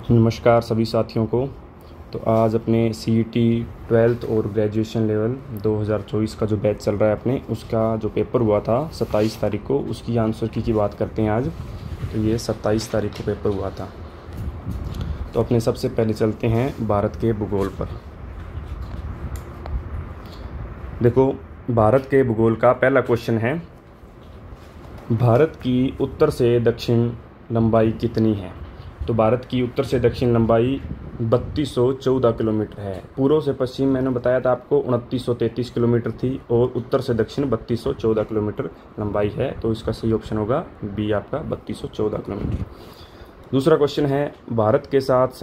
नमस्कार सभी साथियों को। तो आज अपने सीईटी 12th और ग्रेजुएशन लेवल 2024 का जो बैच चल रहा है अपने, उसका जो पेपर हुआ था 27 तारीख को, उसकी आंसर की बात करते हैं आज। तो ये 27 तारीख को पेपर हुआ था। तो अपने सबसे पहले चलते हैं भारत के भूगोल पर। देखो, भारत के भूगोल का पहला क्वेश्चन है, भारत की उत्तर से दक्षिण लंबाई कितनी है? तो भारत की उत्तर से दक्षिण लंबाई 3214 किलोमीटर है। पूर्व से पश्चिम मैंने बताया था आपको 2933 किलोमीटर थी, और उत्तर से दक्षिण 3214 किलोमीटर लंबाई है। तो इसका सही ऑप्शन होगा बी, आपका 3214 किलोमीटर। दूसरा क्वेश्चन है, भारत के साथ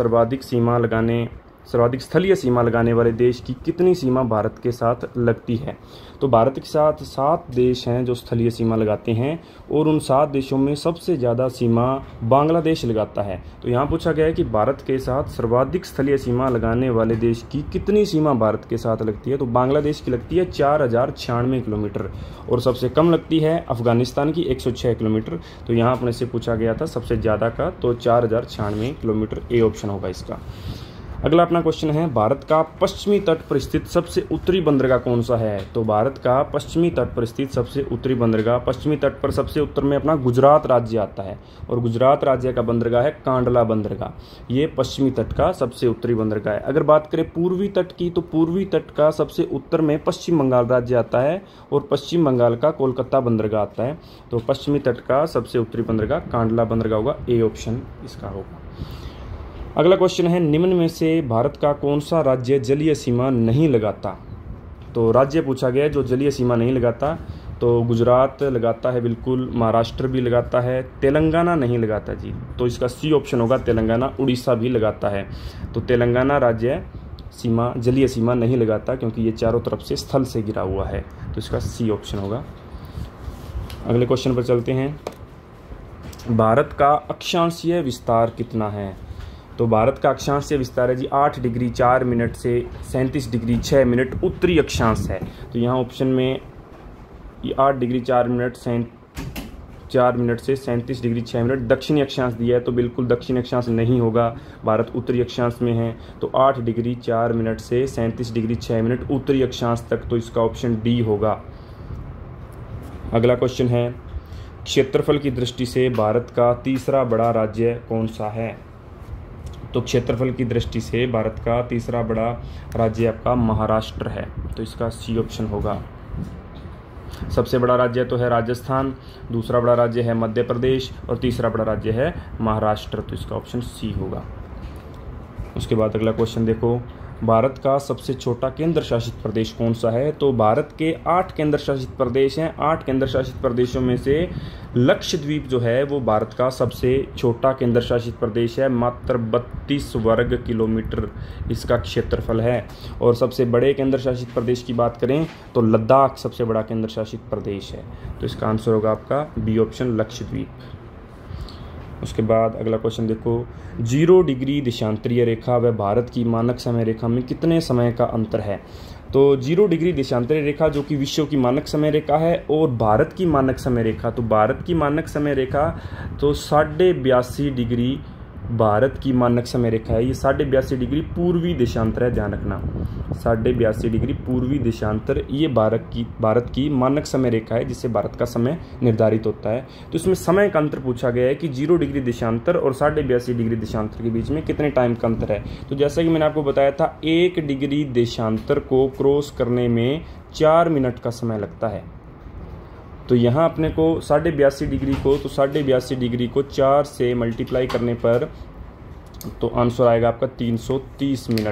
सर्वाधिक स्थलीय सीमा लगाने वाले देश की कितनी सीमा भारत के साथ लगती है? तो भारत के साथ 7 देश हैं जो स्थलीय सीमा लगाते हैं, और उन 7 देशों में सबसे ज़्यादा सीमा बांग्लादेश लगाता है। तो यहाँ पूछा गया है कि भारत के साथ सर्वाधिक स्थलीय सीमा लगाने वाले देश की कितनी सीमा भारत के साथ लगती है? तो बांग्लादेश की लगती है 4096 किलोमीटर, और सबसे कम लगती है अफगानिस्तान की 106 किलोमीटर। तो यहाँ अपने से पूछा गया था सबसे ज़्यादा का, तो 4096 किलोमीटर ए ऑप्शन होगा इसका। अगला अपना क्वेश्चन है, भारत का पश्चिमी तट पर स्थित सबसे उत्तरी बंदरगाह कौन सा है? तो भारत का पश्चिमी तट पर स्थित सबसे उत्तरी बंदरगाह, पश्चिमी तट पर सबसे उत्तर में अपना गुजरात राज्य आता है, और गुजरात राज्य का बंदरगाह है कांडला बंदरगाह। ये पश्चिमी तट का सबसे उत्तरी बंदरगाह है। अगर बात करें पूर्वी तट की, तो पूर्वी तट का सबसे उत्तर में पश्चिम बंगाल राज्य आता है, और पश्चिम बंगाल का कोलकाता बंदरगाह आता है। तो पश्चिमी तट का सबसे उत्तरी बंदरगाह कांडला बंदरगाह होगा, ए ऑप्शन इसका होगा। अगला क्वेश्चन है, निम्न में से भारत का कौन सा राज्य जलीय सीमा नहीं लगाता? तो राज्य पूछा गया है जो जलीय सीमा नहीं लगाता। तो गुजरात लगाता है बिल्कुल, महाराष्ट्र भी लगाता है, तेलंगाना नहीं लगाता जी। तो इसका सी ऑप्शन होगा तेलंगाना। उड़ीसा भी लगाता है। तो तेलंगाना राज्य जलीय सीमा नहीं लगाता, क्योंकि ये चारों तरफ से स्थल से घिरा हुआ है। तो इसका सी ऑप्शन होगा। अगले क्वेश्चन पर चलते हैं, भारत का अक्षांशीय विस्तार कितना है? तो भारत का अक्षांशीय विस्तार है जी 8 डिग्री 4 मिनट से 37 डिग्री 6 मिनट उत्तरी अक्षांश है। तो यहाँ ऑप्शन में ये 8 डिग्री 4 मिनट से 37 डिग्री 6 मिनट दक्षिणी अक्षांश दिया है, तो बिल्कुल दक्षिणी अक्षांश नहीं होगा, भारत उत्तरी अक्षांश में है। तो 8 डिग्री 4 मिनट से 37 डिग्री 6 मिनट उत्तरी अक्षांश तक, तो इसका ऑप्शन डी होगा। अगला क्वेश्चन है, क्षेत्रफल की दृष्टि से भारत का तीसरा बड़ा राज्य कौन सा है? तो क्षेत्रफल की दृष्टि से भारत का तीसरा बड़ा राज्य आपका महाराष्ट्र है। तो इसका सी ऑप्शन होगा। सबसे बड़ा राज्य तो है राजस्थान, दूसरा बड़ा राज्य है मध्य प्रदेश, और तीसरा बड़ा राज्य है महाराष्ट्र। तो इसका ऑप्शन सी होगा। उसके बाद अगला क्वेश्चन देखो, भारत का सबसे छोटा केंद्र शासित प्रदेश कौन सा है? तो भारत के 8 केंद्र शासित प्रदेश हैं। 8 केंद्र शासित प्रदेशों में से लक्षद्वीप जो है वो भारत का सबसे छोटा केंद्र शासित प्रदेश है। मात्र 32 वर्ग किलोमीटर इसका क्षेत्रफल है। और सबसे बड़े केंद्र शासित प्रदेश की बात करें तो लद्दाख सबसे बड़ा केंद्र शासित प्रदेश है। तो इसका आंसर होगा आपका बी ऑप्शन, लक्षद्वीप। उसके बाद अगला क्वेश्चन देखो, 0 डिग्री देशांतरीय रेखा व भारत की मानक समय रेखा में कितने समय का अंतर है? तो 0 डिग्री देशांतरीय रेखा जो कि विश्व की मानक समय रेखा है, और भारत की मानक समय रेखा, तो भारत की मानक समय रेखा तो 82.5 डिग्री भारत की मानक समय रेखा है। ये 82.5 डिग्री पूर्वी देशांतर है, ध्यान रखना। 82.5 डिग्री पूर्वी देशांतर ये भारत की मानक समय रेखा है, जिससे भारत का समय निर्धारित होता है। तो इसमें समय का अंतर पूछा गया है कि 0 डिग्री देशांतर और 82.5 डिग्री देशांतर के बीच में कितने टाइम का अंतर है। तो जैसा कि मैंने आपको बताया था, 1 डिग्री देशांतर को क्रॉस करने में 4 मिनट का समय लगता है। तो यहाँ अपने को 82.5 डिग्री को, तो 82.5 डिग्री को 4 से मल्टीप्लाई करने पर तो आंसर आएगा आपका 330 मिनट।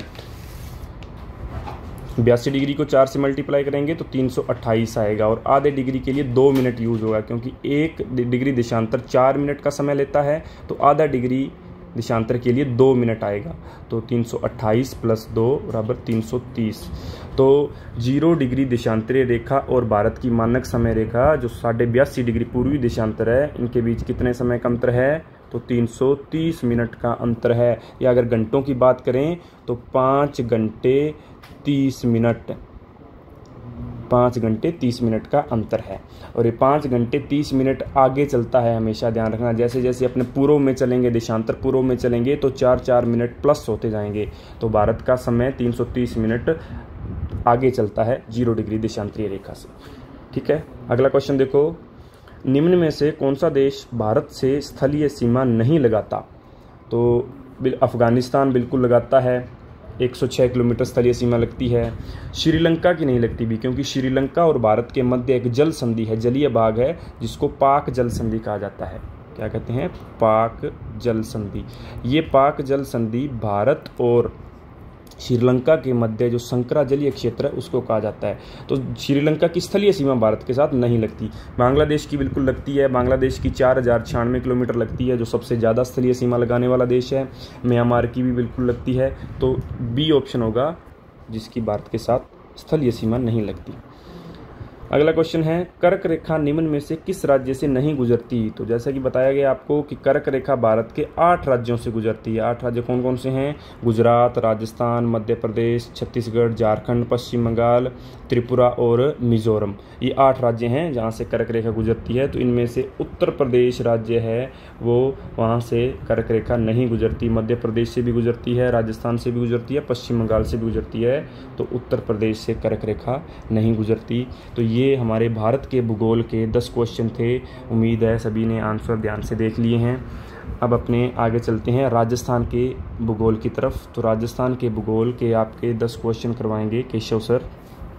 82 डिग्री को 4 से मल्टीप्लाई करेंगे तो 328 आएगा, और आधे डिग्री के लिए 2 मिनट यूज होगा, क्योंकि 1 डिग्री देशांतर 4 मिनट का समय लेता है, तो आधा डिग्री देशांतर के लिए 2 मिनट आएगा। तो 328 + 2 = 330। तो 0 डिग्री देशांतरीय रेखा और भारत की मानक समय रेखा जो 82.5 डिग्री पूर्वी देशांतर है, इनके बीच कितने समय का अंतर है? तो 330 मिनट का अंतर है। या अगर घंटों की बात करें तो 5 घंटे 30 मिनट 5 घंटे 30 मिनट का अंतर है। और ये 5 घंटे 30 मिनट आगे चलता है, हमेशा ध्यान रखना। जैसे जैसे अपने पूर्व में चलेंगे, देशांतर पूर्व में चलेंगे तो 4-4 मिनट प्लस होते जाएंगे। तो भारत का समय 330 मिनट आगे चलता है 0 डिग्री देशांतरीय रेखा से। ठीक है, अगला क्वेश्चन देखो, निम्न में से कौन सा देश भारत से स्थलीय सीमा नहीं लगाता? तो अफगानिस्तान बिल्कुल लगाता है, 106 किलोमीटर स्थलीय सीमा लगती है। श्रीलंका की नहीं लगती भी, क्योंकि श्रीलंका और भारत के मध्य एक जल संधि है, जलीय भाग है, जिसको पाक जल संधि कहा जाता है। क्या कहते हैं? पाक जल संधि। ये पाक जल संधि भारत और श्रीलंका के मध्य जो संकरा जलीय क्षेत्र है उसको कहा जाता है। तो श्रीलंका की स्थलीय सीमा भारत के साथ नहीं लगती। बांग्लादेश की बिल्कुल लगती है, बांग्लादेश की 4096 किलोमीटर लगती है, जो सबसे ज़्यादा स्थलीय सीमा लगाने वाला देश है। म्यांमार की भी बिल्कुल लगती है। तो बी ऑप्शन होगा जिसकी भारत के साथ स्थलीय सीमा नहीं लगती। अगला क्वेश्चन है, कर्क रेखा निम्न में से किस राज्य से नहीं गुजरती? तो जैसा कि बताया गया आपको कि कर्क रेखा भारत के 8 राज्यों से गुजरती है। 8 राज्य कौन कौन से हैं? गुजरात, राजस्थान, मध्य प्रदेश, छत्तीसगढ़, झारखंड, पश्चिम बंगाल, त्रिपुरा और मिजोरम। ये 8 राज्य हैं जहाँ से कर्क रेखा गुजरती है। तो इनमें से उत्तर प्रदेश राज्य है वो वहाँ से कर्क रेखा नहीं गुजरती। मध्य प्रदेश से भी गुजरती है, राजस्थान से भी गुजरती है, पश्चिम बंगाल से भी गुजरती है। तो उत्तर प्रदेश से कर्क रेखा नहीं गुजरती। तो ये हमारे भारत के भूगोल के 10 क्वेश्चन थे। उम्मीद है सभी ने आंसर ध्यान से देख लिए हैं। अब अपने आगे चलते हैं राजस्थान के भूगोल की तरफ। तो राजस्थान के भूगोल के आपके 10 क्वेश्चन करवाएंगे केशव सर।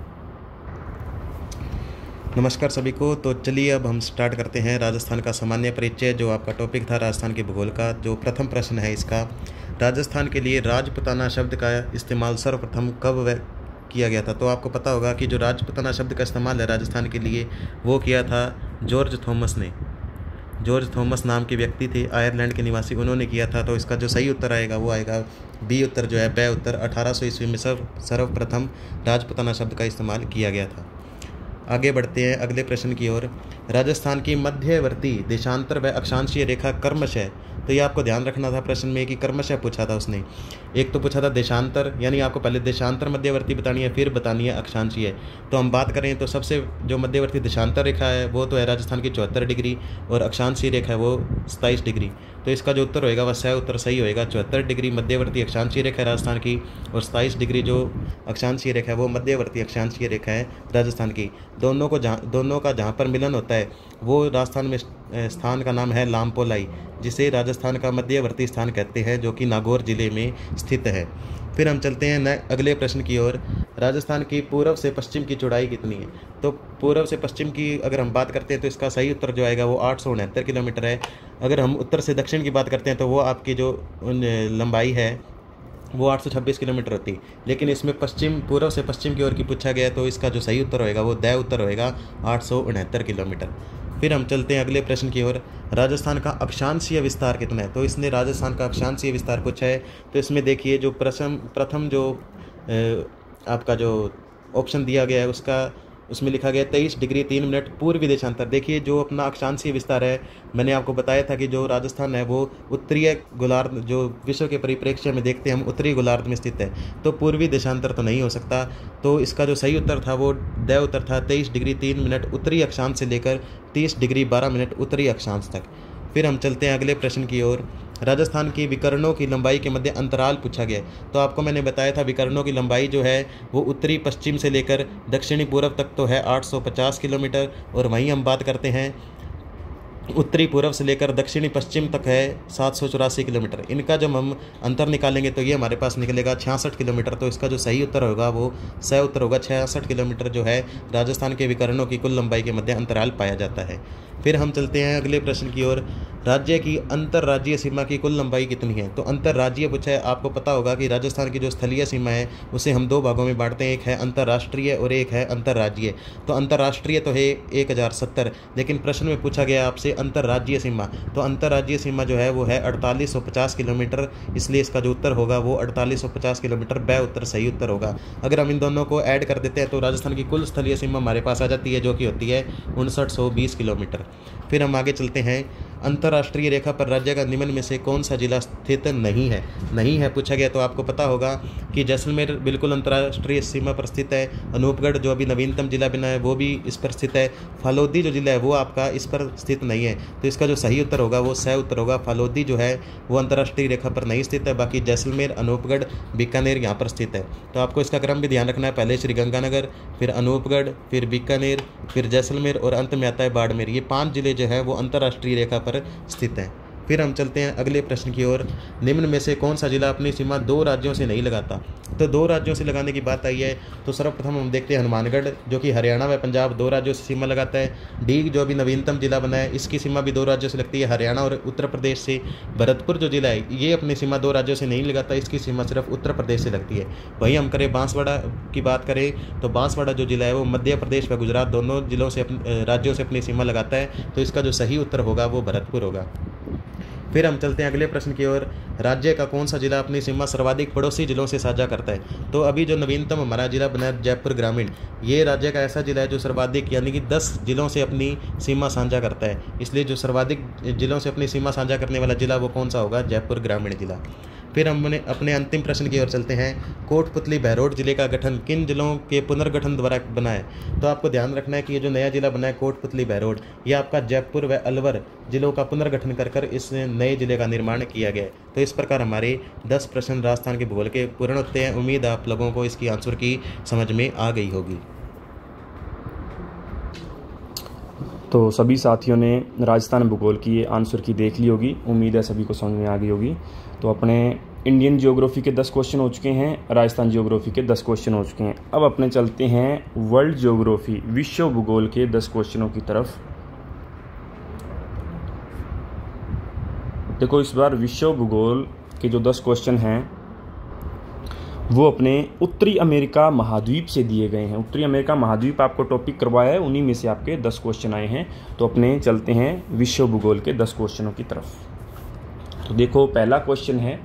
नमस्कार सभी को। तो चलिए अब हम स्टार्ट करते हैं राजस्थान का सामान्य परिचय, जो आपका टॉपिक था राजस्थान के भूगोल का। जो प्रथम प्रश्न है इसका, राजस्थान के लिए राजपुताना शब्द का इस्तेमाल सर्वप्रथम कब किया गया था? तो आपको पता होगा कि जो राजपुताना शब्द का इस्तेमाल है राजस्थान के लिए वो किया था जॉर्ज थॉमस ने। जॉर्ज थॉमस नाम के व्यक्ति थे, आयरलैंड के निवासी, उन्होंने किया था। तो इसका जो सही उत्तर आएगा वो आएगा बी उत्तर, जो है ब उत्तर। 1800 ईस्वी में सर्वप्रथम राजपुताना शब्द का इस्तेमाल किया गया था। आगे बढ़ते हैं अगले प्रश्न की ओर। राजस्थान की मध्यवर्ती देशांतर व अक्षांशीय रेखा क्रमशः, तो ये आपको ध्यान रखना था प्रश्न में कि क्रमशः पूछा था उसने। एक तो पूछा था देशांतर, यानी आपको पहले देशांतर मध्यवर्ती बतानी है, फिर बतानी है अक्षांशीय। तो हम बात करें तो सबसे जो मध्यवर्ती देशांतर रेखा है वो तो है राजस्थान की 74 डिग्री, और अक्षांशीय रेखा है वो 27 डिग्री। तो इसका जो उत्तर होएगा वह सही उत्तर सही होएगा। 74 डिग्री मध्यवर्ती अक्षांशीय रेखा है राजस्थान की, और 27 डिग्री जो अक्षांशीय रेखा है वो मध्यवर्ती अक्षांशीय रेखा है राजस्थान की। दोनों का जहाँ पर मिलन होता है वो राजस्थान में स्थान का नाम है लामपोलाई, जिसे राजस्थान का मध्यवर्ती स्थान कहते हैं, जो कि नागौर जिले में स्थित है। फिर हम चलते हैं अगले प्रश्न की ओर। राजस्थान की पूर्व से पश्चिम की चौड़ाई कितनी है? तो पूर्व से पश्चिम की अगर हम बात करते हैं तो इसका सही उत्तर जो आएगा वो 869 किलोमीटर है। अगर हम उत्तर से दक्षिण की बात करते हैं तो वो आपकी जो लंबाई है वो 826 किलोमीटर होती है। लेकिन इसमें पूर्व से पश्चिम की ओर की पूछा गया, तो इसका जो सही उत्तर होएगा वो द उत्तर होएगा 869 किलोमीटर। फिर हम चलते हैं अगले प्रश्न की ओर। राजस्थान का अक्षांशीय विस्तार कितना है? तो इसने राजस्थान का अक्षांशीय विस्तार पूछा है। तो इसमें देखिए जो प्रथम जो आपका जो ऑप्शन दिया गया है उसमें लिखा गया 23 डिग्री 3 मिनट पूर्वी देशांतर। देखिए जो अपना अक्षांशीय विस्तार है, मैंने आपको बताया था कि जो राजस्थान है वो उत्तरीय गोलार्ध, जो विश्व के परिप्रेक्ष्य में देखते हैं हम, उत्तरी गोलार्ध में स्थित है। तो पूर्वी देशांतर तो नहीं हो सकता। तो इसका जो सही उत्तर था वो द उत्तर था 23 डिग्री 3 मिनट उत्तरी अक्षांश से लेकर 30 डिग्री 12 मिनट उत्तरी अक्षांश तक। फिर हम चलते हैं अगले प्रश्न की ओर। राजस्थान की विकर्णों की लंबाई के मध्य अंतराल पूछा गया। तो आपको मैंने बताया था विकर्णों की लंबाई जो है वो उत्तरी पश्चिम से लेकर दक्षिणी पूर्व तक तो है 850 किलोमीटर, और वहीं हम बात करते हैं उत्तरी पूर्व से लेकर दक्षिणी पश्चिम तक है 784 किलोमीटर। इनका जब हम अंतर निकालेंगे तो ये हमारे पास निकलेगा 66 किलोमीटर। तो इसका जो सही उत्तर होगा वो सही उत्तर होगा 66 किलोमीटर जो है राजस्थान के विकर्णों की कुल लंबाई के मध्य अंतराल पाया जाता है। फिर हम चलते हैं अगले प्रश्न की ओर। राज्य की अंतर्राज्यीय सीमा की कुल लंबाई कितनी है? तो अंतर्राज्यीय पूछा है। आपको पता होगा कि राजस्थान की जो स्थलीय सीमा है उसे हम 2 भागों में बांटते हैं, एक है अंतर्राष्ट्रीय और एक है अंतर्राज्यीय। तो अंतर्राष्ट्रीय तो है 1070, लेकिन प्रश्न में पूछा गया आपसे अंतर्राज्यीय सीमा। तो अंतर्राज्यीय सीमा जो है वो है 4850 किलोमीटर, इसलिए इसका जो उत्तर होगा वो 4850 किलोमीटर ब उत्तर सही उत्तर होगा। अगर हम इन दोनों को ऐड कर देते हैं तो राजस्थान की कुल स्थलीय सीमा हमारे पास आ जाती है, जो कि होती है 5920 किलोमीटर। फिर हम आगे चलते हैं। अंतर्राष्ट्रीय रेखा पर राज्य का निम्न में से कौन सा जिला स्थित नहीं है पूछा गया, तो आपको पता होगा कि जैसलमेर बिल्कुल अंतर्राष्ट्रीय सीमा पर स्थित है। अनूपगढ़ जो अभी नवीनतम जिला बना है वो भी इस पर स्थित है। फालोदी जो जिला है वो आपका इस पर स्थित नहीं है, तो इसका जो सही उत्तर होगा वो सही उत्तर होगा। फालोदी जो है वो अंतर्राष्ट्रीय रेखा पर नहीं स्थित है, बाकी जैसलमेर, अनूपगढ़, बीकानेर यहाँ पर स्थित है। तो आपको इसका क्रम भी ध्यान रखना है, पहले श्रीगंगानगर, फिर अनूपगढ़, फिर बीकानेर, फिर जैसलमेर और अंत में आता है बाड़मेर। ये 5 जिले जो है वो अंतर्राष्ट्रीय रेखा पर स्थित हैं। फिर हम चलते हैं अगले प्रश्न की ओर। निम्न में से कौन सा जिला अपनी सीमा 2 राज्यों से नहीं लगाता? तो 2 राज्यों से लगाने की बात आई है तो सर्वप्रथम हम देखते हैं हनुमानगढ़, जो कि हरियाणा व पंजाब 2 राज्यों से सीमा लगाता है। डीग जो अभी नवीनतम जिला बना है, इसकी सीमा भी 2 राज्यों से लगती है, हरियाणा और उत्तर प्रदेश से। भरतपुर जो जिला है ये अपनी सीमा 2 राज्यों से नहीं लगाता, इसकी सीमा सिर्फ उत्तर प्रदेश से लगती है। वहीं हम करें बांसवाड़ा की बात करें तो बांसवाड़ा जो जिला है वो मध्य प्रदेश व गुजरात दोनों राज्यों से अपनी सीमा लगाता है, तो इसका जो सही उत्तर होगा वो भरतपुर होगा। फिर हम चलते हैं अगले प्रश्न की ओर। राज्य का कौन सा जिला अपनी सीमा सर्वाधिक पड़ोसी जिलों से साझा करता है? तो अभी जो नवीनतम हमारा जिला बना है जयपुर ग्रामीण, ये राज्य का ऐसा जिला है जो सर्वाधिक यानी कि 10 जिलों से अपनी सीमा साझा करता है। इसलिए जो सर्वाधिक जिलों से अपनी सीमा साझा करने वाला जिला वो कौन सा होगा? जयपुर ग्रामीण जिला। फिर हम अपने अंतिम प्रश्न की ओर चलते हैं। कोटपुतली बहरोड जिले का गठन किन जिलों के पुनर्गठन द्वारा बना है? तो आपको ध्यान रखना है कि ये जो नया जिला बना है कोटपुतली बहरोड, ये आपका जयपुर व अलवर जिलों का पुनर्गठन कर इस नए जिले का निर्माण किया गया है। तो इस प्रकार हमारे 10 प्रश्न राजस्थान के भूगोल के पूर्ण होते हैं। उम्मीद आप लोगों को इसकी आंसर की समझ में आ गई होगी। तो सभी साथियों ने राजस्थान भूगोल की ये आंसर की देख ली होगी, उम्मीद है सभी को समझ में आ गई होगी। तो अपने इंडियन ज्योग्राफी के 10 क्वेश्चन हो चुके हैं, राजस्थान ज्योग्राफी के 10 क्वेश्चन हो चुके हैं। अब अपने चलते हैं वर्ल्ड ज्योग्राफी, विश्व भूगोल के 10 क्वेश्चनों की तरफ। देखो इस बार विश्व भूगोल के जो 10 क्वेश्चन हैं वो अपने उत्तरी अमेरिका महाद्वीप से दिए गए हैं। उत्तरी अमेरिका महाद्वीप आपको टॉपिक करवाया है, उन्हीं में से आपके 10 क्वेश्चन आए हैं। तो अपने चलते हैं विश्व भूगोल के 10 क्वेश्चनों की तरफ। तो देखो पहला क्वेश्चन है,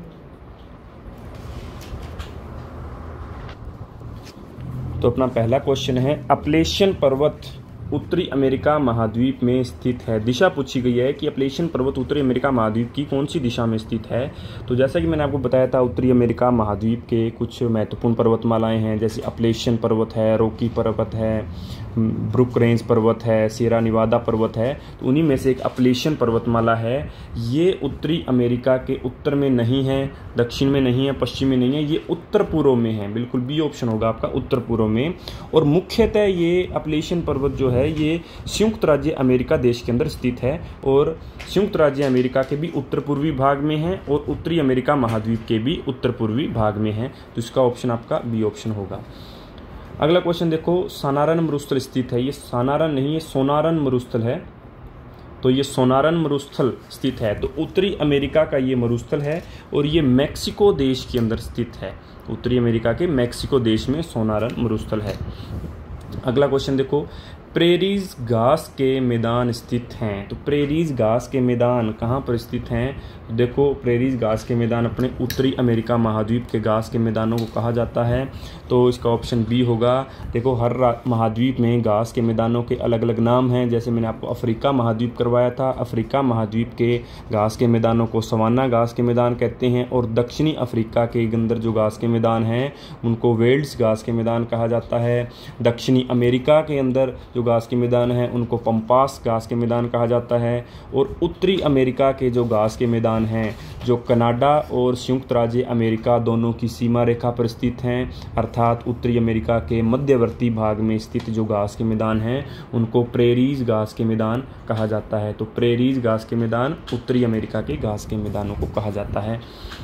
तो अपना पहला क्वेश्चन है अपलेशियन पर्वत उत्तरी अमेरिका महाद्वीप में स्थित है। दिशा पूछी गई है कि अपलेशियन पर्वत उत्तरी अमेरिका महाद्वीप की कौन सी दिशा में स्थित है। तो जैसा कि मैंने आपको बताया था, उत्तरी अमेरिका महाद्वीप के कुछ महत्वपूर्ण पर्वतमालाएं हैं, जैसे अपलेशियन पर्वत है, रॉकी पर्वत है, ब्रुक रेंज पर्वत है, सियरा निवादा पर्वत है। तो उन्हीं में से एक अपलेशियन पर्वतमाला है। ये उत्तरी अमेरिका के उत्तर में नहीं है, दक्षिण में नहीं है, पश्चिम में नहीं है, ये उत्तर पूर्व में है। बिल्कुल बी ऑप्शन होगा आपका, उत्तर पूर्व में। और मुख्यतः ये अपलेशियन पर्वत जो है ये संयुक्त राज्य अमेरिका देश के अंदर स्थित है, और संयुक्त राज्य अमेरिका के भी उत्तर पूर्वी भाग में है और उत्तरी अमेरिका महाद्वीप के भी उत्तर पूर्वी भाग में है। तो इसका ऑप्शन आपका बी ऑप्शन होगा। अगला क्वेश्चन देखो, सोनारन मरुस्थल स्थित है। ये सोनारन नहीं है, सोनारन मरुस्थल है। तो ये सोनारन मरुस्थल स्थित है, तो उत्तरी अमेरिका का ये मरुस्थल है और ये मैक्सिको देश के अंदर स्थित है। उत्तरी अमेरिका के मैक्सिको देश में सोनारन मरुस्थल है। अगला क्वेश्चन देखो, प्रेरीज घास के मैदान स्थित हैं। तो प्रेरीज घास के मैदान कहाँ पर स्थित हैं? देखो प्रेरीज घास के मैदान अपने उत्तरी अमेरिका महाद्वीप के घास के मैदानों को कहा जाता है। तो इसका ऑप्शन बी होगा। देखो हर महाद्वीप में घास के मैदानों के अलग अलग नाम हैं। जैसे मैंने आपको अफ्रीका महाद्वीप करवाया था, अफ्रीका महाद्वीप के घास के मैदानों को सवाना घास के मैदान कहते हैं, और दक्षिणी अफ्रीका के अंदर जो घास के मैदान हैं उनको वेल्ड्स घास के मैदान कहा जाता है। दक्षिणी अमेरिका के अंदर जो घास के मैदान हैं उनको पंपास घास के मैदान कहा जाता है। और उत्तरी अमेरिका के जो घास के मैदान हैं जो कनाडा और संयुक्त राज्य अमेरिका दोनों की सीमा रेखा पर स्थित हैं, अर्थात उत्तरी अमेरिका के मध्यवर्ती भाग में स्थित जो घास के मैदान हैं उनको प्रेरीज घास के मैदान कहा जाता है। तो प्रेरीज घास के मैदान उत्तरी अमेरिका के घास के मैदानों को कहा जाता है।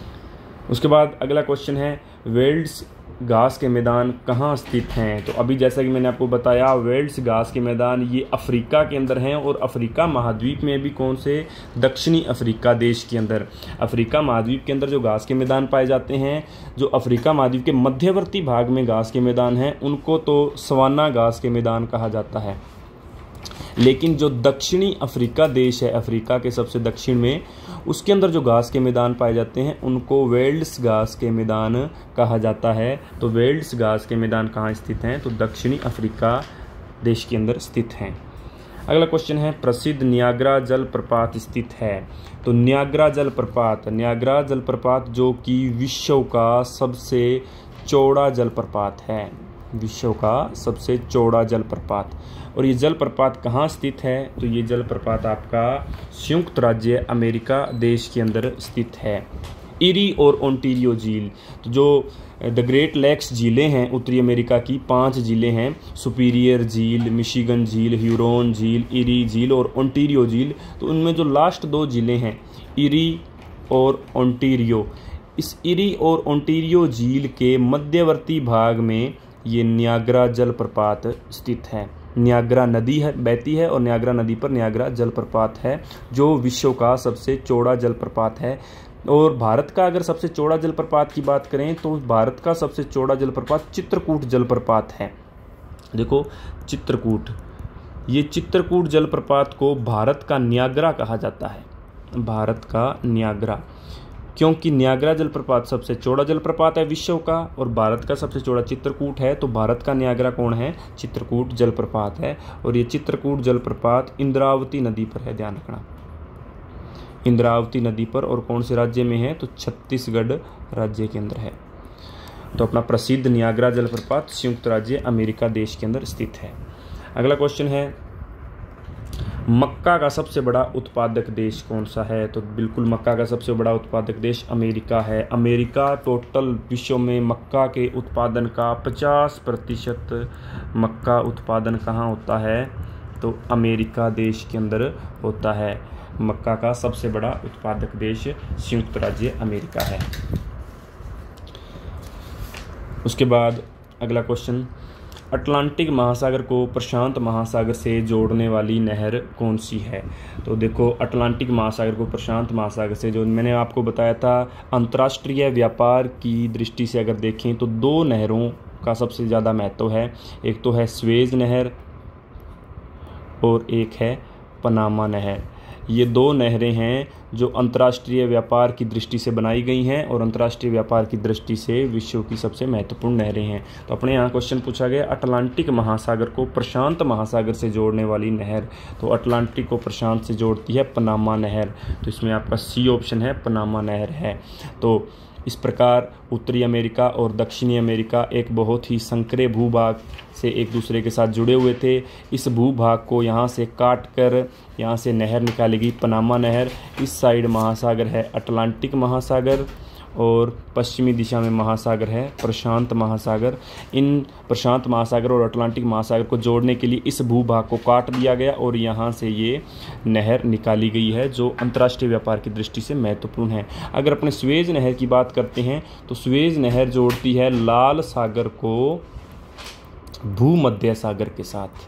उसके बाद अगला क्वेश्चन है, वेल्ड्स घास के मैदान कहाँ स्थित हैं? तो अभी जैसा कि मैंने आपको बताया, वेल्ड्स घास के मैदान ये अफ्रीका के अंदर हैं, और अफ्रीका महाद्वीप में भी कौन से? दक्षिणी अफ्रीका देश के अंदर। अफ्रीका महाद्वीप के अंदर जो घास के मैदान पाए जाते हैं, जो अफ्रीका महाद्वीप के मध्यवर्ती भाग में घास के मैदान हैं, उनको तो सवाना घास के मैदान कहा जाता है। लेकिन जो दक्षिणी अफ्रीका देश है, अफ्रीका के सबसे दक्षिण में, उसके अंदर जो घास के मैदान पाए जाते हैं उनको वेल्ड्स घास के मैदान कहा जाता है। तो वेल्ड्स घास के मैदान कहाँ स्थित हैं? तो दक्षिणी अफ्रीका देश के अंदर स्थित हैं। अगला क्वेश्चन है प्रसिद्ध नियाग्रा जलप्रपात स्थित है। तो नियाग्रा जलप्रपात जो कि विश्व का सबसे चौड़ा जलप्रपात है, विश्व का सबसे चौड़ा जलप्रपात। और ये जलप्रपात कहाँ स्थित है? तो ये जलप्रपात आपका संयुक्त राज्य अमेरिका देश के अंदर स्थित है। इरी और ओंटारियो झील, तो जो द ग्रेट लेक्स झीलें हैं उत्तरी अमेरिका की 5 झीलें हैं, सुपीरियर झील, मिशिगन झील, ह्यूरोन झील, इरी झील और ओंटारियो झील। तो उनमें जो लास्ट 2 झीलें हैं इरी और ओंटारियो, इस इरी और ओंटारियो झील के मध्यवर्ती भाग में ये नियाग्रा जलप्रपात स्थित है। नियाग्रा नदी है बहती है और नियाग्रा नदी पर नियाग्रा जलप्रपात है जो विश्व का सबसे चौड़ा जलप्रपात है। और भारत का अगर सबसे चौड़ा जलप्रपात की बात करें तो भारत का सबसे चौड़ा जलप्रपात चित्रकूट जलप्रपात है। देखो चित्रकूट, ये चित्रकूट जलप्रपात को भारत का नियाग्रा कहा जाता है, भारत का नियाग्रा, क्योंकि नियाग्रा जलप्रपात सबसे चौड़ा जलप्रपात है विश्व का और भारत का सबसे चौड़ा चित्रकूट है। तो भारत का नियाग्रा कौन है? चित्रकूट जलप्रपात है। और ये चित्रकूट जलप्रपात इंद्रावती नदी पर है, ध्यान रखना, इंद्रावती नदी पर। और कौन से राज्य में है? तो छत्तीसगढ़ राज्य के अंदर है। तो अपना प्रसिद्ध नियाग्रा जलप्रपात संयुक्त राज्य अमेरिका देश के अंदर स्थित है। अगला क्वेश्चन है मक्का का सबसे बड़ा उत्पादक देश कौन सा है? तो बिल्कुल मक्का का सबसे बड़ा उत्पादक देश अमेरिका है। अमेरिका टोटल विश्व में मक्का के उत्पादन का 50% मक्का उत्पादन कहाँ होता है? तो अमेरिका देश के अंदर होता है। मक्का का सबसे बड़ा उत्पादक देश संयुक्त राज्य अमेरिका है। उसके बाद अगला क्वेश्चन, अटलांटिक महासागर को प्रशांत महासागर से जोड़ने वाली नहर कौन सी है? तो देखो अटलांटिक महासागर को प्रशांत महासागर से, जो मैंने आपको बताया था, अंतर्राष्ट्रीय व्यापार की दृष्टि से अगर देखें तो 2 नहरों का सबसे ज़्यादा महत्व है। एक तो है स्वेज नहर और एक है पनामा नहर। ये 2 नहरें हैं जो अंतर्राष्ट्रीय व्यापार की दृष्टि से बनाई गई हैं और अंतर्राष्ट्रीय व्यापार की दृष्टि से विश्व की सबसे महत्वपूर्ण नहरें हैं। तो अपने यहाँ क्वेश्चन पूछा गया अटलांटिक महासागर को प्रशांत महासागर से जोड़ने वाली नहर। तो अटलांटिक को प्रशांत से जोड़ती है पनामा नहर। तो इसमें आपका सी ऑप्शन है, पनामा नहर है। तो इस प्रकार उत्तरी अमेरिका और दक्षिणी अमेरिका एक बहुत ही संकरे भूभाग से एक दूसरे के साथ जुड़े हुए थे। इस भूभाग को यहाँ से काट कर यहाँ से नहर निकाली गई, पनामा नहर। इस साइड महासागर है अटलांटिक महासागर और पश्चिमी दिशा में महासागर है प्रशांत महासागर। इन प्रशांत महासागर और अटलांटिक महासागर को जोड़ने के लिए इस भूभाग को काट दिया गया और यहाँ से ये नहर निकाली गई है जो अंतर्राष्ट्रीय व्यापार की दृष्टि से महत्वपूर्ण है। अगर अपने स्वेज नहर की बात करते हैं तो स्वेज नहर जोड़ती है लाल सागर को भूमध्य सागर के साथ।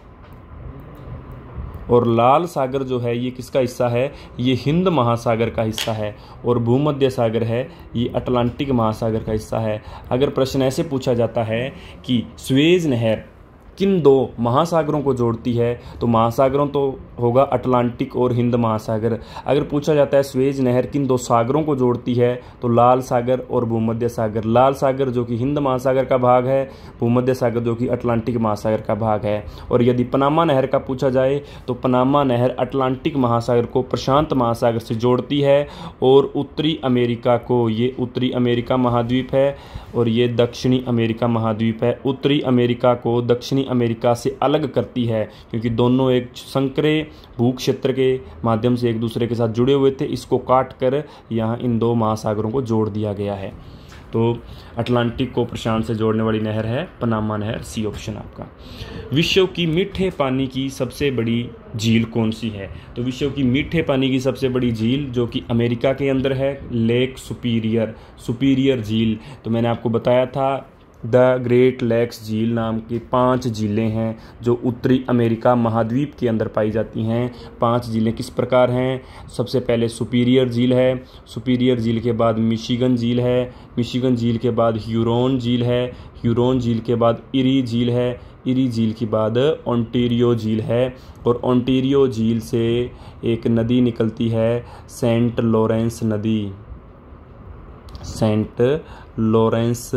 और लाल सागर जो है ये किसका हिस्सा है? ये हिंद महासागर का हिस्सा है। और भूमध्य सागर है ये अटलांटिक महासागर का हिस्सा है। अगर प्रश्न ऐसे पूछा जाता है कि स्वेज नहर किन 2 महासागरों को जोड़ती है, तो महासागरों तो होगा अटलांटिक और हिंद महासागर। अगर पूछा जाता है स्वेज नहर किन 2 सागरों को जोड़ती है, तो लाल सागर और भूमध्य सागर। लाल सागर जो कि हिंद महासागर का भाग है, भूमध्य सागर जो कि अटलांटिक महासागर का भाग है। और यदि पनामा नहर का पूछा जाए तो पनामा नहर अटलांटिक महासागर को प्रशांत महासागर से जोड़ती है और उत्तरी अमेरिका को, ये उत्तरी अमेरिका महाद्वीप है और ये दक्षिणी अमेरिका महाद्वीप है, उत्तरी अमेरिका को दक्षिणी अमेरिका से अलग करती है क्योंकि दोनों एक संकरे भू क्षेत्र के माध्यम से एक दूसरे के साथ जुड़े हुए थे। इसको काट कर यहाँ इन 2 महासागरों को जोड़ दिया गया है। तो अटलांटिक को प्रशांत से जोड़ने वाली नहर है पनामा नहर, सी ऑप्शन आपका। विश्व की मीठे पानी की सबसे बड़ी झील कौन सी है? तो विश्व की मीठे पानी की सबसे बड़ी झील जो कि अमेरिका के अंदर है, लेक सुपीरियर झील। तो मैंने आपको बताया था द ग्रेट लेक्स झील नाम की 5 झीलें हैं जो उत्तरी अमेरिका महाद्वीप के अंदर पाई जाती हैं। 5 झीलें किस प्रकार हैं? सबसे पहले सुपीरियर झील है, सुपीरियर झील के बाद मिशिगन झील है, मिशिगन झील के बाद ह्यूरोन झील है, ह्यूरोन झील के बाद इरी झील है, इरी झील के बाद ओंटारियो झील है और ओंटारियो झील से एक नदी निकलती है सेंट लॉरेंस नदी, सेंट लॉरेंस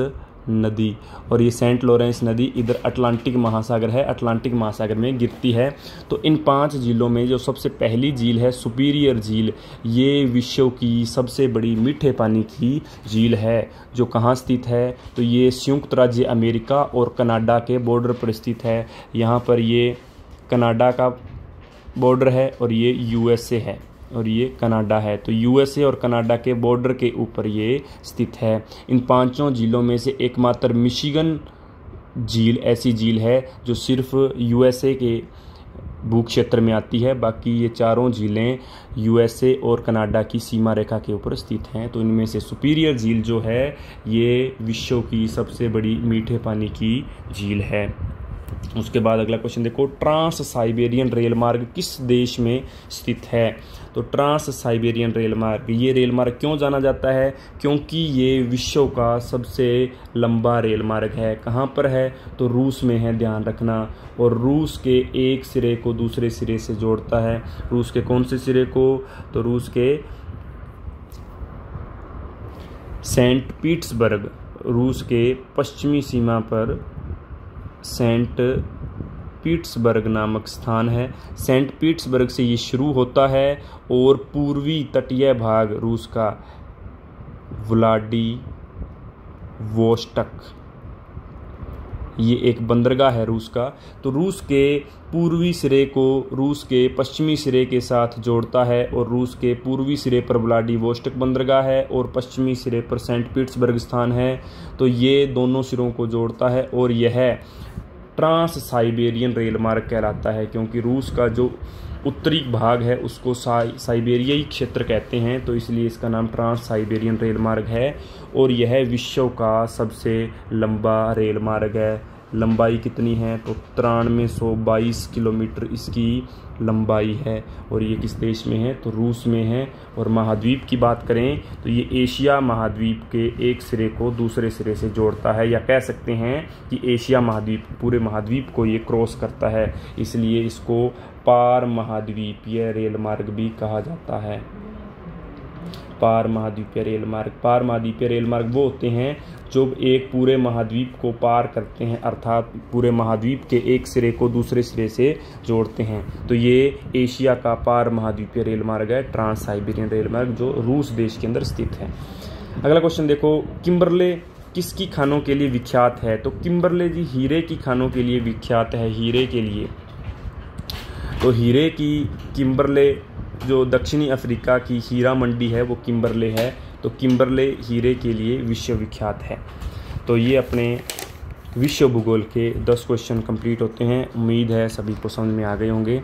नदी, और ये सेंट लॉरेंस नदी इधर अटलांटिक महासागर है, अटलांटिक महासागर में गिरती है। तो इन 5 झीलों में जो सबसे पहली झील है सुपीरियर झील, ये विश्व की सबसे बड़ी मीठे पानी की झील है, जो कहाँ स्थित है, तो ये संयुक्त राज्य अमेरिका और कनाडा के बॉर्डर पर स्थित है। यहाँ पर ये कनाडा का बॉर्डर है और ये यूएसए है और ये कनाडा है। तो यूएसए और कनाडा के बॉर्डर के ऊपर ये स्थित है। इन 5 झीलों में से एकमात्र मिशिगन झील ऐसी झील है जो सिर्फ यूएसए के भूक्षेत्र में आती है। बाकी ये 4 झीलें यूएसए और कनाडा की सीमा रेखा के ऊपर स्थित हैं। तो इनमें से सुपीरियर झील जो है ये विश्व की सबसे बड़ी मीठे पानी की झील है। उसके बाद अगला क्वेश्चन देखो, ट्रांस साइबेरियन रेल मार्ग किस देश में स्थित है? तो ट्रांस साइबेरियन रेल मार्ग, ये रेल मार्ग क्यों जाना जाता है? क्योंकि ये विश्व का सबसे लंबा रेल मार्ग है। कहाँ पर है? तो रूस में है, ध्यान रखना। और रूस के एक सिरे को दूसरे सिरे से जोड़ता है। रूस के कौन से सिरे को? तो रूस के सेंट पीटर्सबर्ग, रूस के पश्चिमी सीमा पर सेंट पीटर्सबर्ग नामक स्थान है। सेंट पीटर्सबर्ग से ये शुरू होता है और पूर्वी तटीय भाग रूस का व्लादिवोस्टोक, ये एक बंदरगाह है रूस का। तो रूस के पूर्वी सिरे को रूस के पश्चिमी सिरे के साथ जोड़ता है और रूस के पूर्वी सिरे पर व्लादिवोस्टोक बंदरगाह है और पश्चिमी सिरे पर सेंट पीटर्सबर्ग स्थान है। तो ये दोनों सिरों को जोड़ता है और यह ट्रांस साइबेरियन रेल मार्ग कहलाता है, क्योंकि रूस का जो उत्तरी भाग है उसको साइबेरियाई क्षेत्र कहते हैं, तो इसलिए इसका नाम ट्रांस साइबेरियन रेल मार्ग है। और यह विश्व का सबसे लंबा रेल मार्ग है। लंबाई कितनी है? तो 9322 किलोमीटर इसकी लंबाई है। और ये किस देश में है? तो रूस में है। और महाद्वीप की बात करें तो ये एशिया महाद्वीप के एक सिरे को दूसरे सिरे से जोड़ता है, या कह सकते हैं कि एशिया महाद्वीप, पूरे महाद्वीप को ये क्रॉस करता है, इसलिए इसको पार महाद्वीपीय रेल मार्ग भी कहा जाता है। पार महाद्वीपीय रेल मार्ग, पार महाद्वीपीय रेल मार्ग वो होते हैं जो एक पूरे महाद्वीप को पार करते हैं, अर्थात पूरे महाद्वीप के एक सिरे को दूसरे सिरे से जोड़ते हैं। तो ये एशिया का पार महाद्वीपीय रेल मार्ग है, ट्रांस साइबेरियन रेल मार्ग, जो रूस देश के अंदर स्थित है। अगला क्वेश्चन देखो, किम्बरले किसकी खानों के लिए विख्यात है? तो किम्बरले जी हीरे की खानों के लिए विख्यात है, हीरे के लिए। तो हीरे की किम्बरले, जो दक्षिणी अफ्रीका की हीरा मंडी है वो किम्बरले है। तो किम्बरले हीरे के लिए विश्वविख्यात है। तो ये अपने विश्व भूगोल के 10 क्वेश्चन कंप्लीट होते हैं। उम्मीद है सभी को समझ में आ गए होंगे।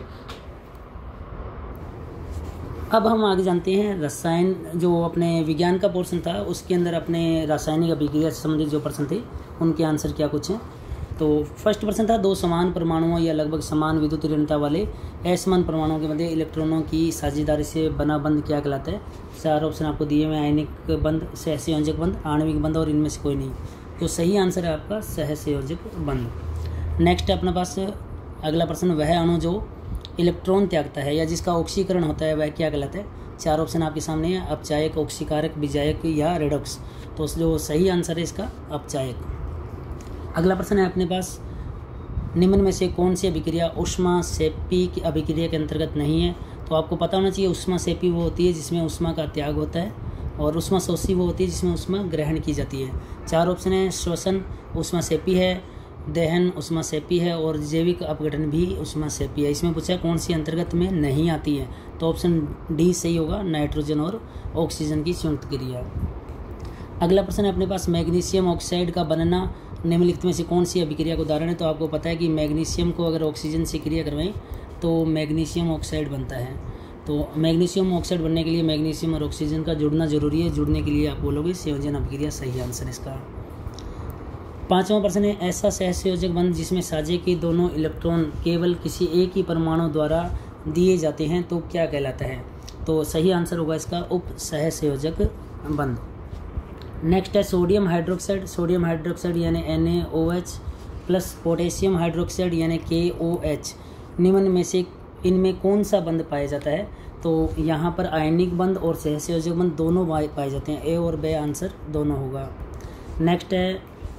अब हम आगे जानते हैं रसायन, जो अपने विज्ञान का पोर्शन था उसके अंदर अपने रासायनिक अभिक्रिया से संबंधित जो प्रश्न थे उनके आंसर क्या कुछ हैं। तो फर्स्ट प्रश्न था, 2 समान परमाणुओं या लगभग समान विद्युत ऋणता वाले असमान परमाणुओं के मध्य इलेक्ट्रॉनों की साझेदारी से बना बंध क्या कहलाता है? 4 ऑप्शन आपको दिए हुए, आयनिक बंध, सहसंयोजक बंध, आणविक बंध और इनमें से कोई नहीं। तो सही आंसर है आपका सहसंयोजक बंध। नेक्स्ट है अपने पास अगला प्रश्न, वह अणु जो इलेक्ट्रॉन त्यागता है या जिसका ऑक्सीकरण होता है वह क्या कहलाता है? 4 ऑप्शन आपके सामने है, अपचायक, ऑक्सीकारक, विजायक या रेडॉक्स। तो जो सही आंसर है इसका अपचायक। अगला प्रश्न है अपने पास, निम्न में से कौन सी अभिक्रिया ऊष्मा-सेपी की अभिक्रिया के अंतर्गत नहीं है? तो आपको पता होना चाहिए ऊष्मा-सेपी वो होती है जिसमें ऊष्मा का त्याग होता है, और ऊष्मा-शोषी वो होती है जिसमें ऊष्मा ग्रहण की जाती है। 4 ऑप्शन है, श्वसन ऊष्मा-सेपी है, दहन ऊष्मा-सेपी है और जैविक अपघटन भी ऊष्मा-सेपी है। इसमें पूछा कौन सी अंतर्गत में नहीं आती है? तो ऑप्शन डी सही होगा, नाइट्रोजन और ऑक्सीजन की संयुक्त क्रिया। अगला प्रश्न है अपने पास, मैग्नीशियम ऑक्साइड का बनना निम्नलिखित में से कौन सी अभिक्रिया का उदाहरण है? तो आपको पता है कि मैग्नीशियम को अगर ऑक्सीजन से क्रिया करवाएं तो मैग्नीशियम ऑक्साइड बनता है। तो मैग्नीशियम ऑक्साइड बनने के लिए मैग्नीशियम और ऑक्सीजन का जुड़ना जरूरी है। जुड़ने के लिए आप बोलोगे संयोजन अभिक्रिया, सही आंसर इसका। 5वां प्रश्न है, ऐसा सहसंयोजक बंध जिसमें साझे के दोनों इलेक्ट्रॉन केवल किसी एक ही परमाणु द्वारा दिए जाते हैं तो क्या कहलाता है? तो सही आंसर होगा इसका उप सहसंयोजक बंध। नेक्स्ट है सोडियम हाइड्रोक्साइड। सोडियम हाइड्रोक्साइड यानी NaOH प्लस पोटेशियम हाइड्रोक्साइड यानी KOH, निम्न में से इनमें कौन सा बंध पाया जाता है? तो यहाँ पर आयनिक बंध और सहसंयोजक बंध दोनों पाए जाते हैं। ए और बी आंसर दोनों होगा। नेक्स्ट है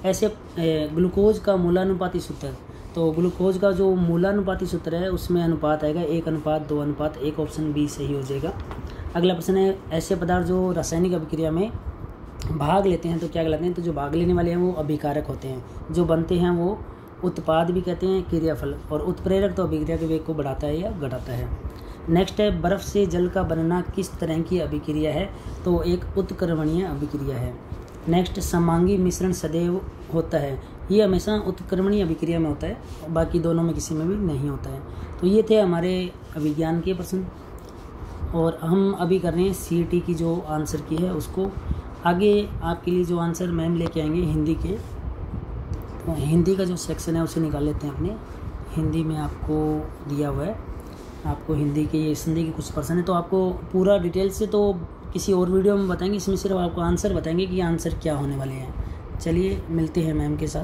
ऐसे ग्लूकोज का मूलानुपाती सूत्र, तो ग्लूकोज का जो मूलानुपाती सूत्र है उसमें अनुपात आएगा 1:2:1, ऑप्शन बी सही हो जाएगा। अगला प्रश्न है, ऐसे पदार्थ जो रासायनिक अभिक्रिया में भाग लेते हैं तो क्या कहलाते हैं? तो जो भाग लेने वाले हैं वो अभिकारक होते हैं, जो बनते हैं वो उत्पाद भी कहते हैं, क्रियाफल, और उत्प्रेरक तो अभिक्रिया के वेग को बढ़ाता है या घटाता है। नेक्स्ट है, बर्फ़ से जल का बनना किस तरह की अभिक्रिया है? तो एक उत्क्रमणीय अभिक्रिया है। नेक्स्ट, समांगी मिश्रण सदैव होता है, ये हमेशा उत्क्रमणीय अभिक्रिया में होता है, बाकी दोनों में किसी में भी नहीं होता है। तो ये थे हमारे विज्ञान के प्रश्न, और हम अभी कर रहे हैं CET की जो आंसर की है उसको। आगे आपके लिए जो आंसर मैम लेके आएंगे हिंदी के, तो हिंदी का जो सेक्शन है उसे निकाल लेते हैं अपने। हिंदी में आपको दिया हुआ है, आपको हिंदी के ये संधि के कुछ प्रश्न है, तो आपको पूरा डिटेल से तो किसी और वीडियो में बताएंगे, इसमें सिर्फ आपको आंसर बताएंगे कि आंसर क्या होने वाले हैं। चलिए मिलते हैं मैम के साथ।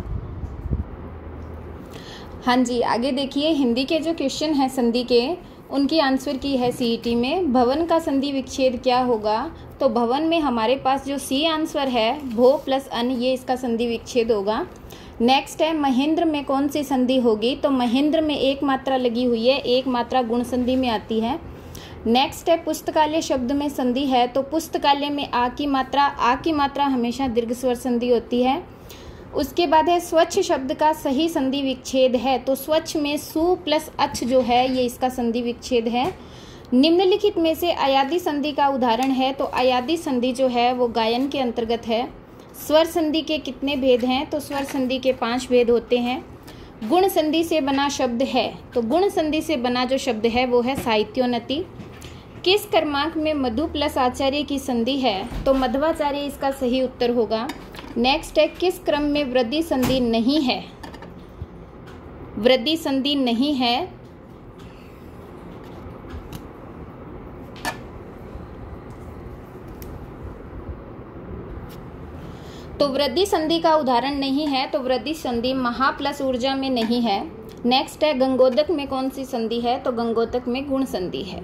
हाँ जी, आगे देखिए हिंदी के जो क्वेश्चन हैं संधि के, उनकी आंसर की है CET में। भवन का संधि विच्छेद क्या होगा? तो भवन में हमारे पास जो C आंसर है, भो प्लस अन, ये इसका संधि विच्छेद होगा। नेक्स्ट है, महेंद्र में कौन सी संधि होगी? तो महेंद्र में एक मात्रा लगी हुई है, एक मात्रा गुण संधि में आती है। नेक्स्ट है, पुस्तकालय शब्द में संधि है, तो पुस्तकालय में आ की मात्रा हमेशा दीर्घ स्वर संधि होती है। उसके बाद है, स्वच्छ शब्द का सही संधि विच्छेद है, तो स्वच्छ में सु प्लस अच्छ जो है ये इसका संधि विच्छेद है। निम्नलिखित में से अयादी संधि का उदाहरण है, तो अयादी संधि जो है वो गायन के अंतर्गत है। स्वर संधि के कितने भेद हैं? तो स्वर संधि के 5 भेद होते हैं। गुण संधि से बना शब्द है, तो गुण संधि से बना जो शब्द है वो है साहित्योन्नति। किस क्रमांक में मधु प्लस आचार्य की संधि है? तो मध्वाचार्य इसका सही उत्तर होगा। नेक्स्ट है, किस क्रम में वृद्धि संधि नहीं है? वृद्धि संधि नहीं है तो वृद्धि संधि का उदाहरण नहीं है, तो वृद्धि संधि महा प्लस ऊर्जा में नहीं है। नेक्स्ट है, गंगोदक में कौन सी संधि है? तो गंगोदक में गुण संधि है।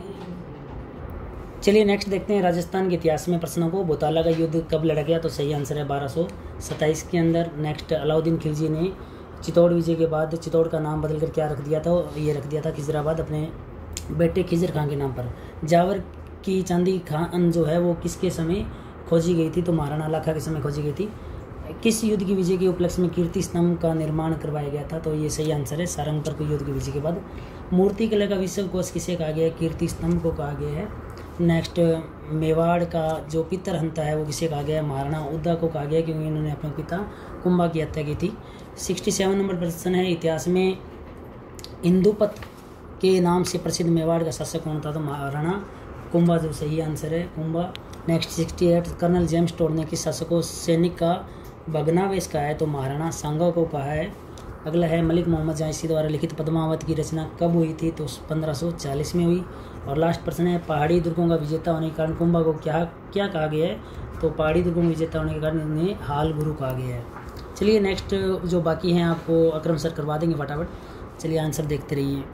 चलिए नेक्स्ट देखते हैं राजस्थान के इतिहास में प्रश्नों को। बोताला का युद्ध कब लड़ा गया? तो सही आंसर है 1227 के अंदर। नेक्स्ट, अलाउद्दीन खिलजी ने चित्तौड़ विजय के बाद चित्तौड़ का नाम बदलकर क्या रख दिया था? ये रख दिया था खिजराबाद, अपने बेटे खिजर खान के नाम पर। जावर की चांदी खान जो है वो किसके समय खोजी गई थी? तो महाराणा लाखा के समय खोजी गई थी। किस युद्ध की विजय के उपलक्ष्य में कीर्ति स्तंभ का निर्माण करवाया गया था? तो ये सही आंसर है सारंगपुर के युद्ध की विजय के बाद। मूर्तिकला का विश्व कोश किसे कहा गया है? कीर्ति स्तंभ को कहा गया है। नेक्स्ट, मेवाड़ का जो पितरहंता है वो किसे कहा गया है? महाराणा उद्दा को कहा गया है, क्योंकि इन्होंने अपने पिता कुंभा की हत्या की थी। 67 नंबर प्रश्न है, इतिहास में इंदुपत के नाम से प्रसिद्ध मेवाड़ का शासक कौन था? तो महाराणा कुंभा जो सही आंसर है, Kumbha. Next 68, colonel James Tod ने किस शासक को सैनिक का भग्नावेश कहा है? तो महाराणा सांगा को कहा है। अगला है, मलिक मोहम्मद जायसी द्वारा लिखित पद्मावत की रचना कब हुई थी? तो 1540 में हुई। और लास्ट प्रश्न है, पहाड़ी दुर्गों का विजेता होने के कारण कुंभा को क्या कहा गया है? तो पहाड़ी दुर्गों में विजेता होने के कारण इन्हें हाल गुरु कहा गया है। चलिए नेक्स्ट जो बाकी हैं आपको अकरम सर करवा देंगे फटाफट। चलिए आंसर देखते रहिए।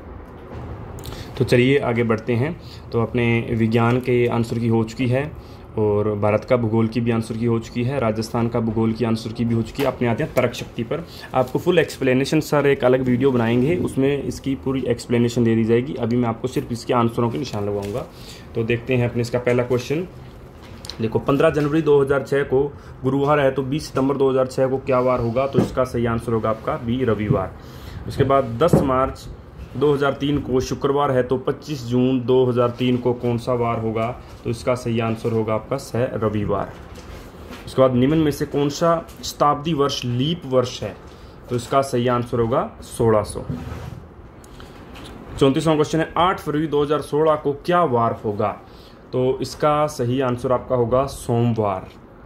तो चलिए आगे बढ़ते हैं। तो अपने विज्ञान के आंसर की हो चुकी है, और भारत का भूगोल की भी आंसर की हो चुकी है, राजस्थान का भूगोल की आंसर की भी हो चुकी है। अपने आते हैं तर्क शक्ति पर। आपको फुल एक्सप्लेनेशन सर एक अलग वीडियो बनाएंगे, उसमें इसकी पूरी एक्सप्लेनेशन दे दी जाएगी। अभी मैं आपको सिर्फ इसके आंसरों के निशान लगाऊंगा। तो देखते हैं अपने इसका पहला क्वेश्चन। देखो, 15 जनवरी 2006 को गुरुवार है, तो 20 सितंबर 2006 को क्या वार होगा? तो इसका सही आंसर होगा आपका बी, रविवार। उसके बाद 10 मार्च 2003 को शुक्रवार है, तो 25 जून 2003 को कौन सा वार होगा? तो इसका सही आंसर होगा आपका सह रविवार। उसके बाद निम्न में से कौन सा शताब्दी वर्ष लीप वर्ष है? तो इसका सही आंसर होगा 1600। 34वां क्वेश्चन है, 8 फरवरी 2016 को क्या वार होगा? तो इसका सही आंसर आपका होगा सोमवार।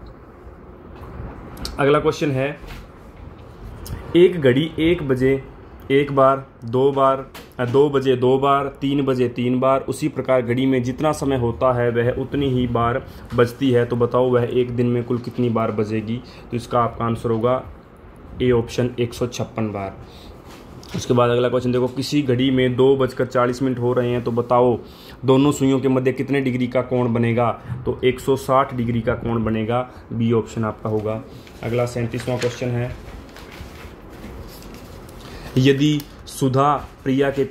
अगला क्वेश्चन है, एक घड़ी 1 बजे 1 बार, 2 बार, 2 बजे 2 बार, 3 बजे 3 बार, उसी प्रकार घड़ी में जितना समय होता है वह उतनी ही बार बजती है। तो बताओ वह एक दिन में कुल कितनी बार बजेगी? तो इसका आपका आंसर होगा ए ऑप्शन, 156 बार। उसके बाद अगला क्वेश्चन देखो, किसी घड़ी में 2:40 हो रहे हैं, तो बताओ दोनों सुइयों के मध्य कितने डिग्री का कोण बनेगा? तो 160 डिग्री का कोण बनेगा। बी ऑप्शन आपका होगा। अगला 37वां क्वेश्चन है, यदि सुधा प्रिया के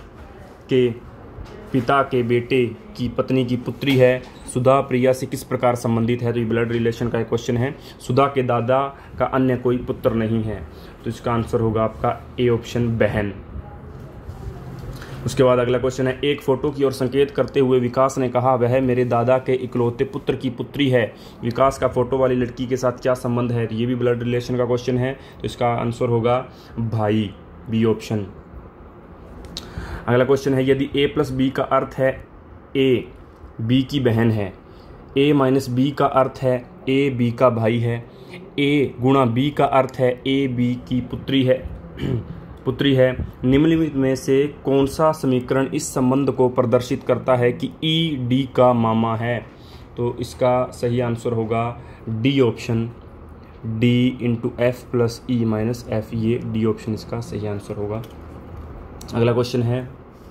पिता के बेटे की पत्नी की पुत्री है, सुधा प्रिया से किस प्रकार संबंधित है? तो ये ब्लड रिलेशन का एक क्वेश्चन है। सुधा के दादा का अन्य कोई पुत्र नहीं है, तो इसका आंसर होगा आपका ए ऑप्शन बहन। उसके बाद अगला क्वेश्चन है, एक फोटो की ओर संकेत करते हुए विकास ने कहा वह मेरे दादा के इकलौते पुत्र की पुत्री है। विकास का फोटो वाली लड़की के साथ क्या संबंध है? ये भी ब्लड रिलेशन का क्वेश्चन है, तो इसका आंसर होगा भाई, बी ऑप्शन। अगला क्वेश्चन है, यदि a प्लस बी का अर्थ है a b की बहन है, a माइनस बी का अर्थ है a b का भाई है, a गुणा b का अर्थ है a b की पुत्री है, निम्नलिखित में से कौन सा समीकरण इस संबंध को प्रदर्शित करता है कि e d का मामा है? तो इसका सही आंसर होगा D option, d into F plus E minus F, ये डी ऑप्शन इसका सही आंसर होगा। अगला क्वेश्चन है,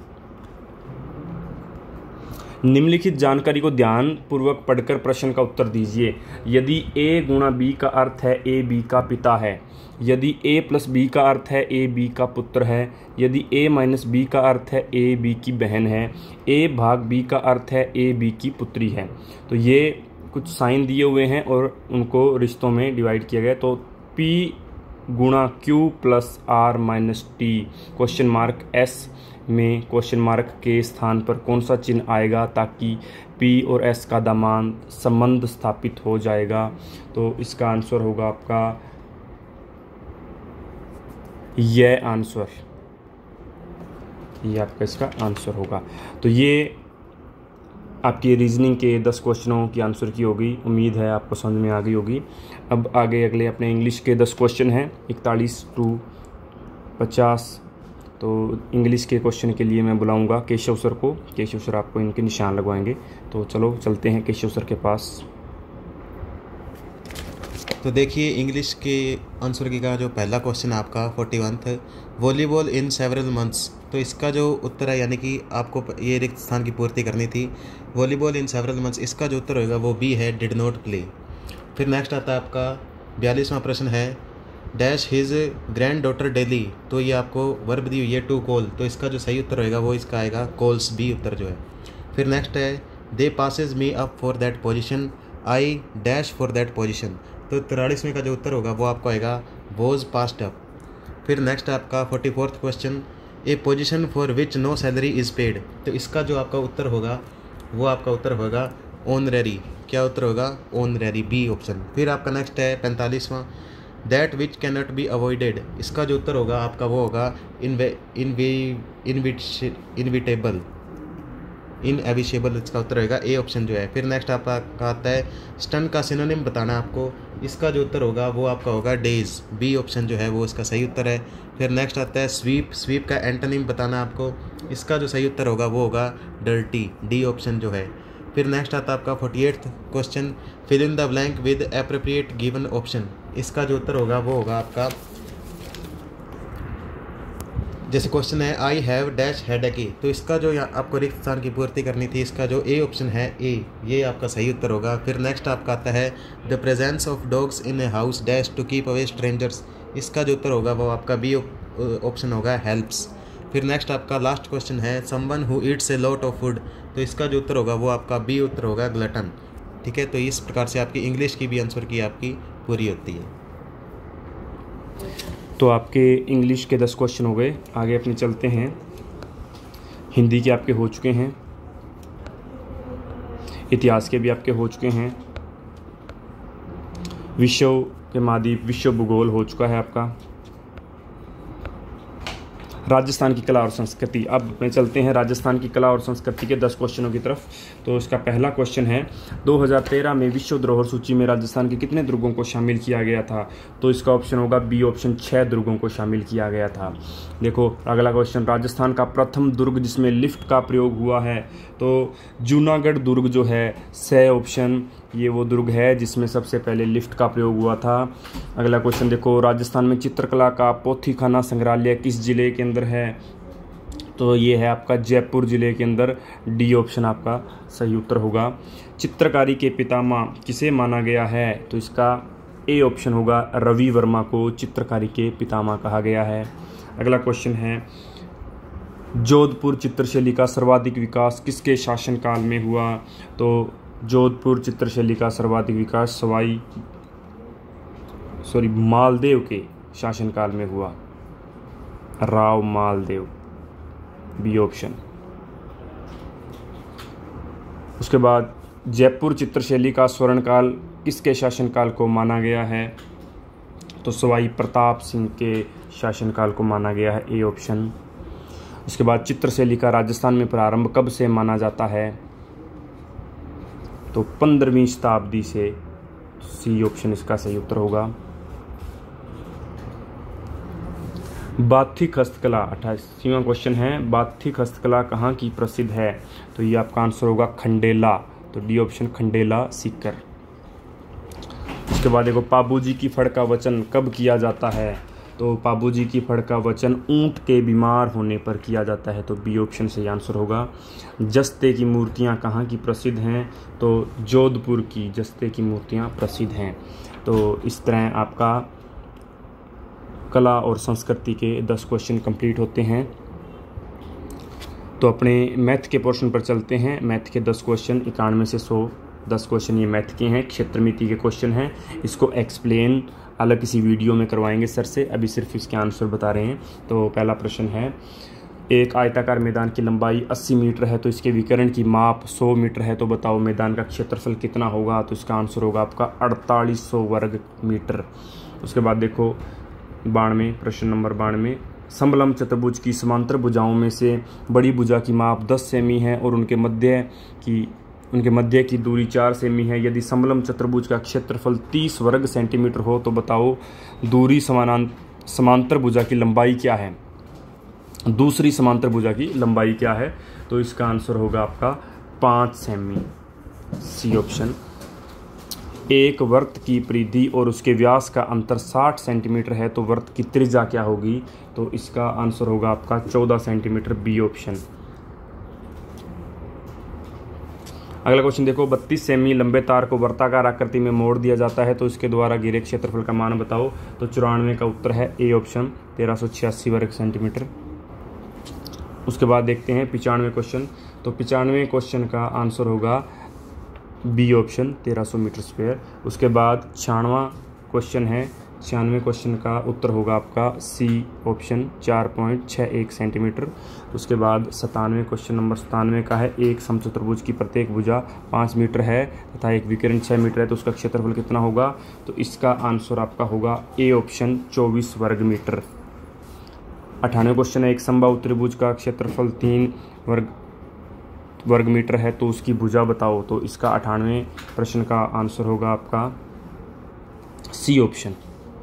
निम्नलिखित जानकारी को ध्यान पूर्वक पढ़कर प्रश्न का उत्तर दीजिए। यदि a गुणा b का अर्थ है a b का पिता है, यदि a प्लस b का अर्थ है a b का पुत्र है, यदि a माइनस b का अर्थ है a b की बहन है, a भाग b का अर्थ है a b की पुत्री है। तो ये कुछ साइन दिए हुए हैं और उनको रिश्तों में डिवाइड किया गया। तो p गुणा q plus r minus T, question mark s में क्वेश्चन मार्क के स्थान पर कौन सा चिन्ह आएगा ताकि p और s का दामान संबंध स्थापित हो जाएगा? तो इसका आंसर होगा आपका यह आंसर, ये आपका इसका आंसर होगा। तो ये आपकी रीजनिंग के 10 क्वेश्चनों की आंसर की होगी। उम्मीद है आपको समझ में आ गई होगी। अब आगे अगले अपने इंग्लिश के 10 क्वेश्चन हैं 41 टू 50। तो इंग्लिश के क्वेश्चन के लिए मैं बुलाऊंगा केशव सर को। केशव सर आपको इनके निशान लगवाएंगे। तो चलो चलते हैं केशव सर के पास। तो देखिए इंग्लिश के आंसर की का जो पहला क्वेश्चन आपका 41 वॉलीबॉल इन सेवरल मंथ्स। तो इसका जो उत्तर है, यानी कि आपको ये रिक्त स्थान की पूर्ति करनी थी, वॉलीबॉल इन सेवरल मंथ्स, इसका जो उत्तर होगा वो बी है, डिड नॉट प्ले। फिर नेक्स्ट आता है आपका 42वां प्रश्न है, dash his granddaughter daily. तो ये आपको वर्ब दी हुई है टू कॉल, तो इसका जो सही उत्तर होगा वो इसका आएगा कॉल्स, बी उत्तर जो है। फिर नेक्स्ट है, they passes me up for that position, I dash for that position. तो 43वें का जो उत्तर होगा वो आपको आएगा वॉज पास्ट अप। फिर नेक्स्ट है आपका 44th question, a position for which no salary is paid. तो इसका जो आपका उत्तर होगा वो आपका उत्तर होगा ऑनरेरी। क्या उत्तर होगा? Honorary, B option. फिर आपका नेक्स्ट है 45वां, that which can not be avoided. इसका जो उत्तर होगा आपका वो होगा इनविटेबल, इनएविशेबल, इसका उत्तर होगा ए ऑप्शन जो है। फिर नेक्स्ट आपका आता है स्टन का सिनोनिम बताना आपको। इसका जो उत्तर होगा वो आपका होगा डेज, बी ऑप्शन जो है वो इसका सही उत्तर है। फिर नेक्स्ट आता है स्वीप, स्वीप का एंटोनिम बताना आपको। इसका जो सही उत्तर होगा वो होगा डर्टी, डी ऑप्शन जो है। फिर नेक्स्ट आता है आपका 48th question, fill in the blank with appropriate given option. इसका जो उत्तर होगा वो होगा आपका, जैसे क्वेश्चन है आई हैव डैश हेडेक, तो इसका जो आपको रिक्त स्थान की पूर्ति करनी थी, इसका जो ए ऑप्शन है ए, ये आपका सही उत्तर होगा। फिर नेक्स्ट आपका आता है the presence of dogs in a house dash to keep away strangers. इसका जो उत्तर होगा वो आपका बी ऑप्शन होगा हेल्प्स। फिर नेक्स्ट आपका लास्ट क्वेश्चन है someone who eats a lot of food. तो इसका जो उत्तर होगा वो आपका बी उत्तर होगा ग्लटन। ठीक है, तो इस प्रकार से आपकी इंग्लिश की भी आंसर की आपकी पूरी होती है। तो आपके इंग्लिश के 10 क्वेश्चन हो गए। आगे अपने चलते हैं, हिंदी के आपके हो चुके हैं, इतिहास के भी आपके हो चुके हैं, विश्व के महाद्वीप, विश्व भूगोल हो चुका है आपका, राजस्थान की कला और संस्कृति। अब मैं चलते हैं राजस्थान की कला और संस्कृति के 10 क्वेश्चनों की तरफ। तो इसका पहला क्वेश्चन है 2013 में विश्व धरोहर सूची में राजस्थान के कितने दुर्गों को शामिल किया गया था? तो इसका ऑप्शन होगा बी ऑप्शन, 6 दुर्गों को शामिल किया गया था। देखो अगला क्वेश्चन, राजस्थान का प्रथम दुर्ग जिसमें लिफ्ट का प्रयोग हुआ है, तो जूनागढ़ दुर्ग जो है, स ऑप्शन, ये वो दुर्ग है जिसमें सबसे पहले लिफ्ट का प्रयोग हुआ था। अगला क्वेश्चन देखो, राजस्थान में चित्रकला का पोथीखाना संग्रहालय किस जिले के अंदर है? तो ये है आपका जयपुर जिले के अंदर, डी ऑप्शन आपका सही उत्तर होगा। चित्रकारी के पितामह किसे माना गया है? तो इसका ए ऑप्शन होगा, रवि वर्मा को चित्रकारी के पितामह कहा गया है। अगला क्वेश्चन है, जोधपुर चित्रशैली का सर्वाधिक विकास किसके शासनकाल में हुआ? तो जोधपुर चित्रशैली का सर्वाधिक विकास मालदेव के शासनकाल में हुआ, राव मालदेव, बी ऑप्शन। उसके बाद जयपुर चित्रशैली का स्वर्णकाल किसके शासनकाल को माना गया है? तो सवाई प्रताप सिंह के शासनकाल को माना गया है, ए ऑप्शन। उसके बाद चित्रशैली का राजस्थान में प्रारंभ कब से माना जाता है? तो 15वीं शताब्दी से, सी ऑप्शन इसका सही उत्तर होगा। बाथिक हस्तकला 28वां क्वेश्चन है, बाथिक हस्तकला कहाँ की प्रसिद्ध है? तो ये आपका आंसर होगा खंडेला, तो डी ऑप्शन खंडेला सीकर। उसके बाद देखो, पाबूजी की फड़ का वचन कब किया जाता है? तो पाबूजी की फड़ का वचन ऊंट के बीमार होने पर किया जाता है, तो बी ऑप्शन से आंसर होगा। जस्ते की मूर्तियां कहाँ की प्रसिद्ध हैं? तो जोधपुर की जस्ते की मूर्तियां प्रसिद्ध हैं। तो इस तरह आपका कला और संस्कृति के 10 क्वेश्चन कंप्लीट होते हैं। तो अपने मैथ के पोर्शन पर चलते हैं। मैथ के 10 क्वेश्चन 91 से 100, 10 क्वेश्चन ये मैथ के हैं, क्षेत्रमिति के क्वेश्चन हैं। इसको एक्सप्लेन अलग किसी वीडियो में करवाएंगे सर से, अभी सिर्फ इसके आंसर बता रहे हैं। तो पहला प्रश्न है, एक आयताकार मैदान की लंबाई 80 मीटर है, तो इसके विकर्ण की माप 100 मीटर है, तो बताओ मैदान का क्षेत्रफल कितना होगा? तो इसका आंसर होगा आपका 4800 वर्ग मीटर। उसके बाद देखो 92, प्रश्न नंबर 92, समलंब चतुर्भुज की समांतर भुजाओं में से बड़ी भुजा की माप 10 सेमी है और उनके मध्य की दूरी 4 सेमी है। यदि समलंब चतुर्भुज का क्षेत्रफल 30 वर्ग सेंटीमीटर हो तो बताओ दूरी समांतर भुजा की लंबाई क्या है? दूसरी समांतर भुजा की लंबाई क्या है? तो इसका आंसर होगा आपका 5 सेमी, सी ऑप्शन। एक वृत्त की परिधि और उसके व्यास का अंतर 60 सेंटीमीटर है, तो वृत्त की त्रिज्या क्या होगी? तो इसका आंसर होगा आपका 14 सेंटीमीटर, बी ऑप्शन। अगला क्वेश्चन देखो, 32 सेमी लंबे तार को वृत्ताकार आकृति में मोड़ दिया जाता है, तो इसके द्वारा घिरे क्षेत्रफल का मान बताओ। तो 94 का उत्तर है ए ऑप्शन, 1386 वर्ग सेंटीमीटर। उसके बाद देखते हैं 95 क्वेश्चन। तो 95 क्वेश्चन का आंसर होगा बी ऑप्शन, 1300 मीटर स्क्वायर। उसके बाद 96वां क्वेश्चन है, 96 क्वेश्चन का उत्तर होगा आपका सी ऑप्शन, 4.61 सेंटीमीटर। उसके बाद 97 क्वेश्चन नंबर 97 का है, एक समचतुर्भुज की प्रत्येक भुजा 5 मीटर है तथा एक विकर्ण 6 मीटर है, तो उसका क्षेत्रफल कितना होगा? तो इसका आंसर आपका होगा ए ऑप्शन, 24 वर्ग मीटर। 98 क्वेश्चन है, एक समबाहु त्रिभुज का क्षेत्रफल 3 वर्ग मीटर है, तो उसकी भुजा बताओ। तो इसका 98वें प्रश्न का आंसर होगा आपका सी ऑप्शन।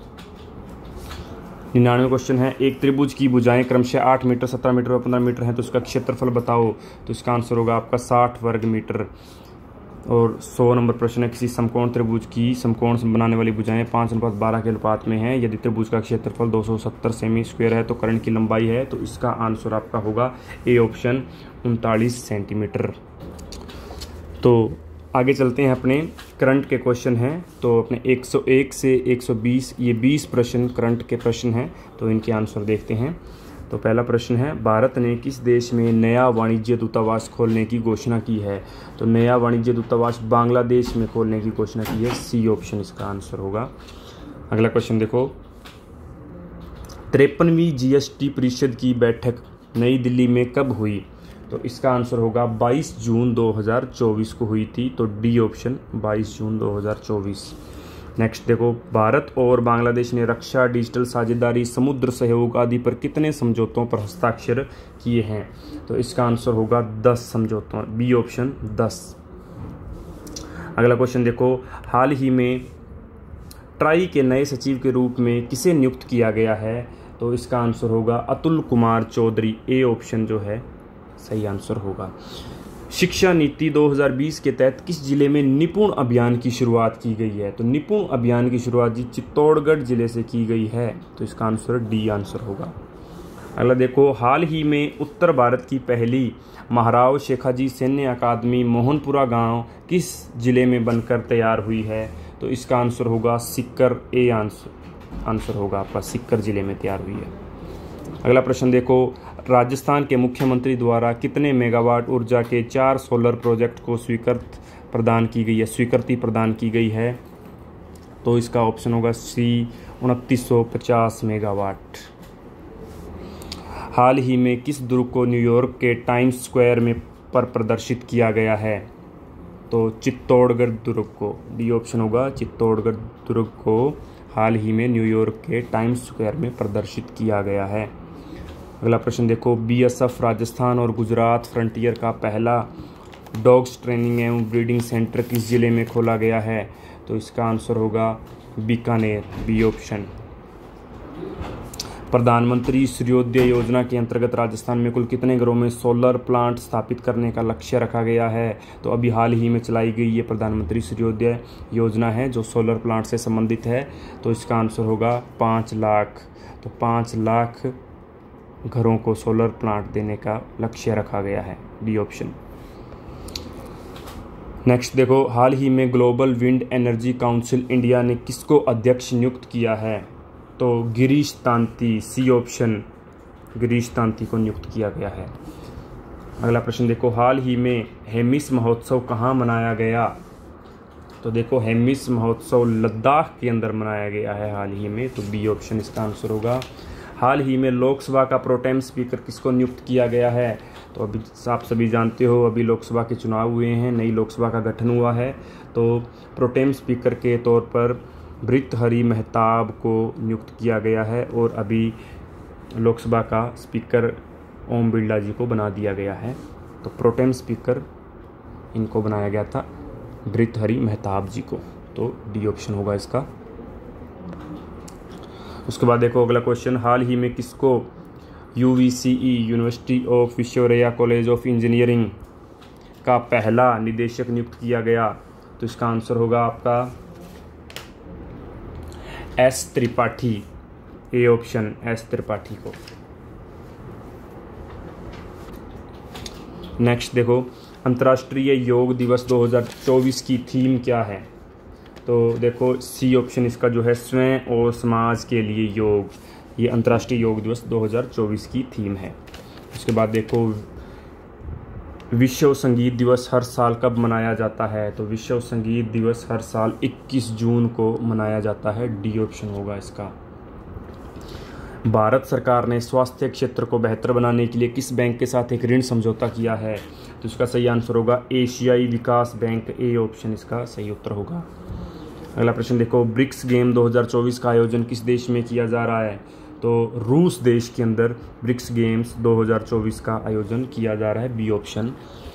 99 क्वेश्चन है, एक त्रिभुज की भुजाएं क्रमशः 8 मीटर, 17 मीटर और 15 मीटर है, तो उसका क्षेत्रफल बताओ। तो इसका आंसर होगा आपका 60 वर्ग मीटर। और 100 नंबर प्रश्न है, किसी समकोण त्रिभुज की समकोण बनाने वाली भुजाएं 5:12 के अनुपात में है, यदि त्रिभुज का क्षेत्रफल 270 सेमी स्क्वायर है तो कर्ण की लंबाई है, तो इसका आंसर आपका होगा ए ऑप्शन, 39 सेंटीमीटर। तो आगे चलते हैं, अपने करंट के क्वेश्चन हैं। तो अपने 101 से 120 ये 20 प्रश्न करंट के प्रश्न हैं, तो इनके आंसर देखते हैं। तो पहला प्रश्न है, भारत ने किस देश में नया वाणिज्य दूतावास खोलने की घोषणा की है? तो नया वाणिज्य दूतावास बांग्लादेश में खोलने की घोषणा की है, सी ऑप्शन इसका आंसर होगा। अगला क्वेश्चन देखो, 53वीं जीएसटी परिषद की बैठक नई दिल्ली में कब हुई? तो इसका आंसर होगा 22 जून 2024 को हुई थी, तो डी ऑप्शन, 22 जून 2024। नेक्स्ट देखो, भारत और बांग्लादेश ने रक्षा, डिजिटल साझेदारी, समुद्र सहयोग आदि पर कितने समझौतों पर हस्ताक्षर किए हैं? तो इसका आंसर होगा 10 समझौतों, बी ऑप्शन 10। अगला क्वेश्चन देखो, हाल ही में ट्राई के नए सचिव के रूप में किसे नियुक्त किया गया है? तो इसका आंसर होगा अतुल कुमार चौधरी, ए ऑप्शन जो है सही आंसर होगा। शिक्षा नीति 2020 के तहत किस जिले में निपुण अभियान की शुरुआत की गई है? तो निपुण अभियान की शुरुआत जी चित्तौड़गढ़ जिले से की गई है, तो इसका आंसर डी आंसर होगा। अगला देखो, हाल ही में उत्तर भारत की पहली महाराव शेखाजी सैन्य अकादमी मोहनपुरा गांव किस जिले में बनकर तैयार हुई है? तो इसका आंसर होगा सीकर, ए आंसर होगा आपका, सीकर जिले में तैयार हुई है। अगला प्रश्न देखो, राजस्थान के मुख्यमंत्री द्वारा कितने मेगावाट ऊर्जा के 4 सोलर प्रोजेक्ट को स्वीकृति प्रदान की गई है? तो इसका ऑप्शन होगा सी 2950 मेगावाट। हाल ही में किस दुर्ग को न्यूयॉर्क के टाइम्स स्क्वायर में पर प्रदर्शित किया गया है? तो चित्तौड़गढ़ दुर्ग को, डी ऑप्शन होगा, चित्तौड़गढ़ दुर्ग को हाल ही में न्यूयॉर्क के टाइम्स स्क्वायर में प्रदर्शित किया गया है। अगला प्रश्न देखो, बीएसएफ राजस्थान और गुजरात फ्रंटियर का पहला डॉग्स ट्रेनिंग एवं ब्रीडिंग सेंटर किस जिले में खोला गया है? तो इसका आंसर होगा बीकानेर, बी ऑप्शन। प्रधानमंत्री सूर्योदय योजना के अंतर्गत राजस्थान में कुल कितने घरों में सोलर प्लांट स्थापित करने का लक्ष्य रखा गया है? तो अभी हाल ही में चलाई गई ये प्रधानमंत्री सूर्योदय योजना है जो सोलर प्लांट से संबंधित है। तो इसका आंसर होगा 5 लाख। तो 5 लाख घरों को सोलर प्लांट देने का लक्ष्य रखा गया है, डी ऑप्शन। नेक्स्ट देखो, हाल ही में Global Wind Energy Council India ने किसको अध्यक्ष नियुक्त किया है? तो गिरीश तांती, सी ऑप्शन, गिरीश तांती को नियुक्त किया गया है। अगला प्रश्न देखो, हाल ही में हेमिस महोत्सव कहाँ मनाया गया? तो देखो, हेमिस महोत्सव लद्दाख के अंदर मनाया गया है हाल ही में, तो बी ऑप्शन इसका आंसर होगा। हाल ही में लोकसभा का प्रोटेम स्पीकर किसको नियुक्त किया गया है? तो अभी आप सभी जानते हो अभी लोकसभा के चुनाव हुए हैं, नई लोकसभा का गठन हुआ है, तो प्रोटेम स्पीकर के तौर पर भृतहरि महताब को नियुक्त किया गया है और अभी लोकसभा का स्पीकर ओम बिरला जी को बना दिया गया है। तो प्रोटेम स्पीकर इनको बनाया गया था, भृतहरि महताब जी को, तो डी ऑप्शन होगा इसका। उसके बाद देखो अगला क्वेश्चन, हाल ही में किसको UVCE University of Visvesvaraya College of Engineering का पहला निदेशक नियुक्त किया गया? तो इसका आंसर होगा आपका S Tripathi, A option, S Tripathi को। नेक्स्ट देखो, अंतर्राष्ट्रीय योग दिवस 2024 की थीम क्या है? तो देखो सी ऑप्शन इसका जो है, स्वयं और समाज के लिए योग, ये अंतर्राष्ट्रीय योग दिवस 2024 की थीम है। उसके बाद देखो, विश्व संगीत दिवस हर साल कब मनाया जाता है? तो विश्व संगीत दिवस हर साल 21 जून को मनाया जाता है, डी ऑप्शन होगा इसका। भारत सरकार ने स्वास्थ्य क्षेत्र को बेहतर बनाने के लिए किस बैंक के साथ एक ऋण समझौता किया है? तो इसका सही आंसर होगा एशियाई विकास बैंक, ए ऑप्शन इसका सही उत्तर होगा। अगला प्रश्न देखो, ब्रिक्स गेम 2024 का आयोजन किस देश में किया जा रहा है? तो रूस देश के अंदर ब्रिक्स गेम्स 2024 का आयोजन किया जा रहा है, बी ऑप्शन।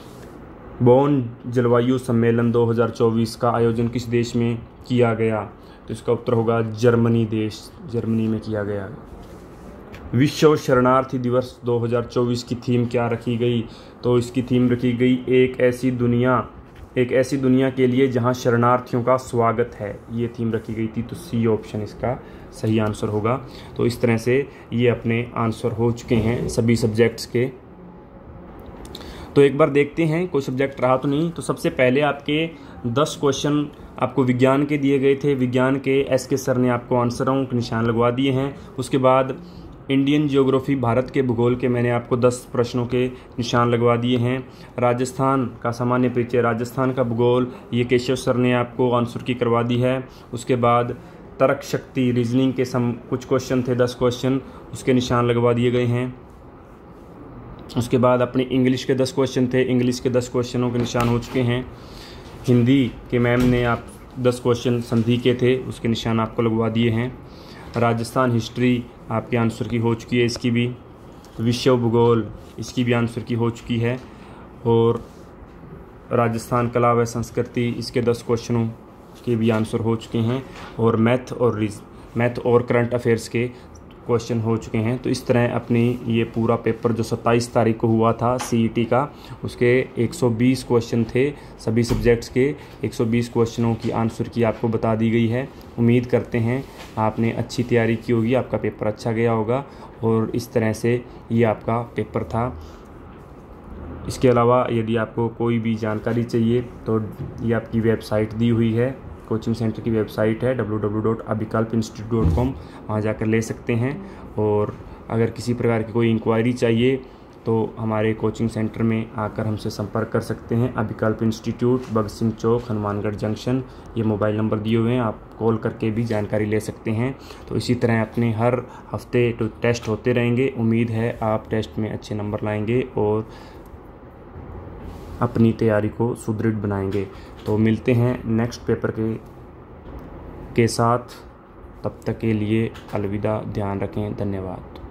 बोन जलवायु सम्मेलन 2024 का आयोजन किस देश में किया गया? तो इसका उत्तर होगा जर्मनी देश, जर्मनी में किया गया। विश्व शरणार्थी दिवस 2024 की थीम क्या रखी गई? तो इसकी थीम रखी गई एक ऐसी दुनिया के लिए जहां शरणार्थियों का स्वागत है, ये थीम रखी गई थी, तो सी ऑप्शन इसका सही आंसर होगा। तो इस तरह से ये अपने आंसर हो चुके हैं सभी सब्जेक्ट्स के। तो एक बार देखते हैं कोई सब्जेक्ट रहा तो नहीं। तो सबसे पहले आपके 10 क्वेश्चन आपको विज्ञान के दिए गए थे, विज्ञान के एस के सर ने आपको आंसरों के निशान लगवा दिए हैं। उसके बाद इंडियन ज्योग्राफी, भारत के भूगोल के मैंने आपको 10 प्रश्नों के निशान लगवा दिए हैं। राजस्थान का सामान्य परिचय, राजस्थान का भूगोल, ये केशव सर ने आपको आंसर की करवा दी है। उसके बाद तर्क शक्ति, रीजनिंग के कुछ क्वेश्चन थे, 10 क्वेश्चन, उसके निशान लगवा दिए गए हैं। उसके बाद अपने इंग्लिश के 10 क्वेश्चन थे, इंग्लिश के 10 क्वेश्चनों के निशान हो चुके हैं। हिंदी के मैम ने आप 10 क्वेश्चन संधि के थे, उसके निशान आपको लगवा दिए हैं। राजस्थान हिस्ट्री आपके आंसर की हो चुकी है, इसकी भी। विश्व भूगोल, इसकी भी आंसर की हो चुकी है। और राजस्थान कला व संस्कृति, इसके 10 क्वेश्चनों के भी आंसर हो चुके हैं। और मैथ और करंट अफेयर्स के क्वेश्चन हो चुके हैं। तो इस तरह अपनी ये पूरा पेपर जो 27 तारीख को हुआ था CET का, उसके 120 क्वेश्चन थे सभी सब्जेक्ट्स के। 120 क्वेश्चनों की आंसर की आपको बता दी गई है। उम्मीद करते हैं आपने अच्छी तैयारी की होगी, आपका पेपर अच्छा गया होगा। और इस तरह से ये आपका पेपर था। इसके अलावा यदि आपको कोई भी जानकारी चाहिए तो ये आपकी वेबसाइट दी हुई है, कोचिंग सेंटर की वेबसाइट है www.abikalpinstitute.com, वहाँ जाकर ले सकते हैं। और अगर किसी प्रकार की कोई इंक्वायरी चाहिए तो हमारे कोचिंग सेंटर में आकर हमसे संपर्क कर सकते हैं। अभिकल्प इंस्टीट्यूट, भगत सिंह चौक, हनुमानगढ़ जंक्शन, ये मोबाइल नंबर दिए हुए हैं, आप कॉल करके भी जानकारी ले सकते हैं। तो इसी तरह अपने हर हफ्ते तो टेस्ट होते रहेंगे। उम्मीद है आप टेस्ट में अच्छे नंबर लाएंगे और अपनी तैयारी को सुदृढ़ बनाएंगे। तो मिलते हैं नेक्स्ट पेपर के साथ, तब तक के लिए अलविदा, ध्यान रखें, धन्यवाद।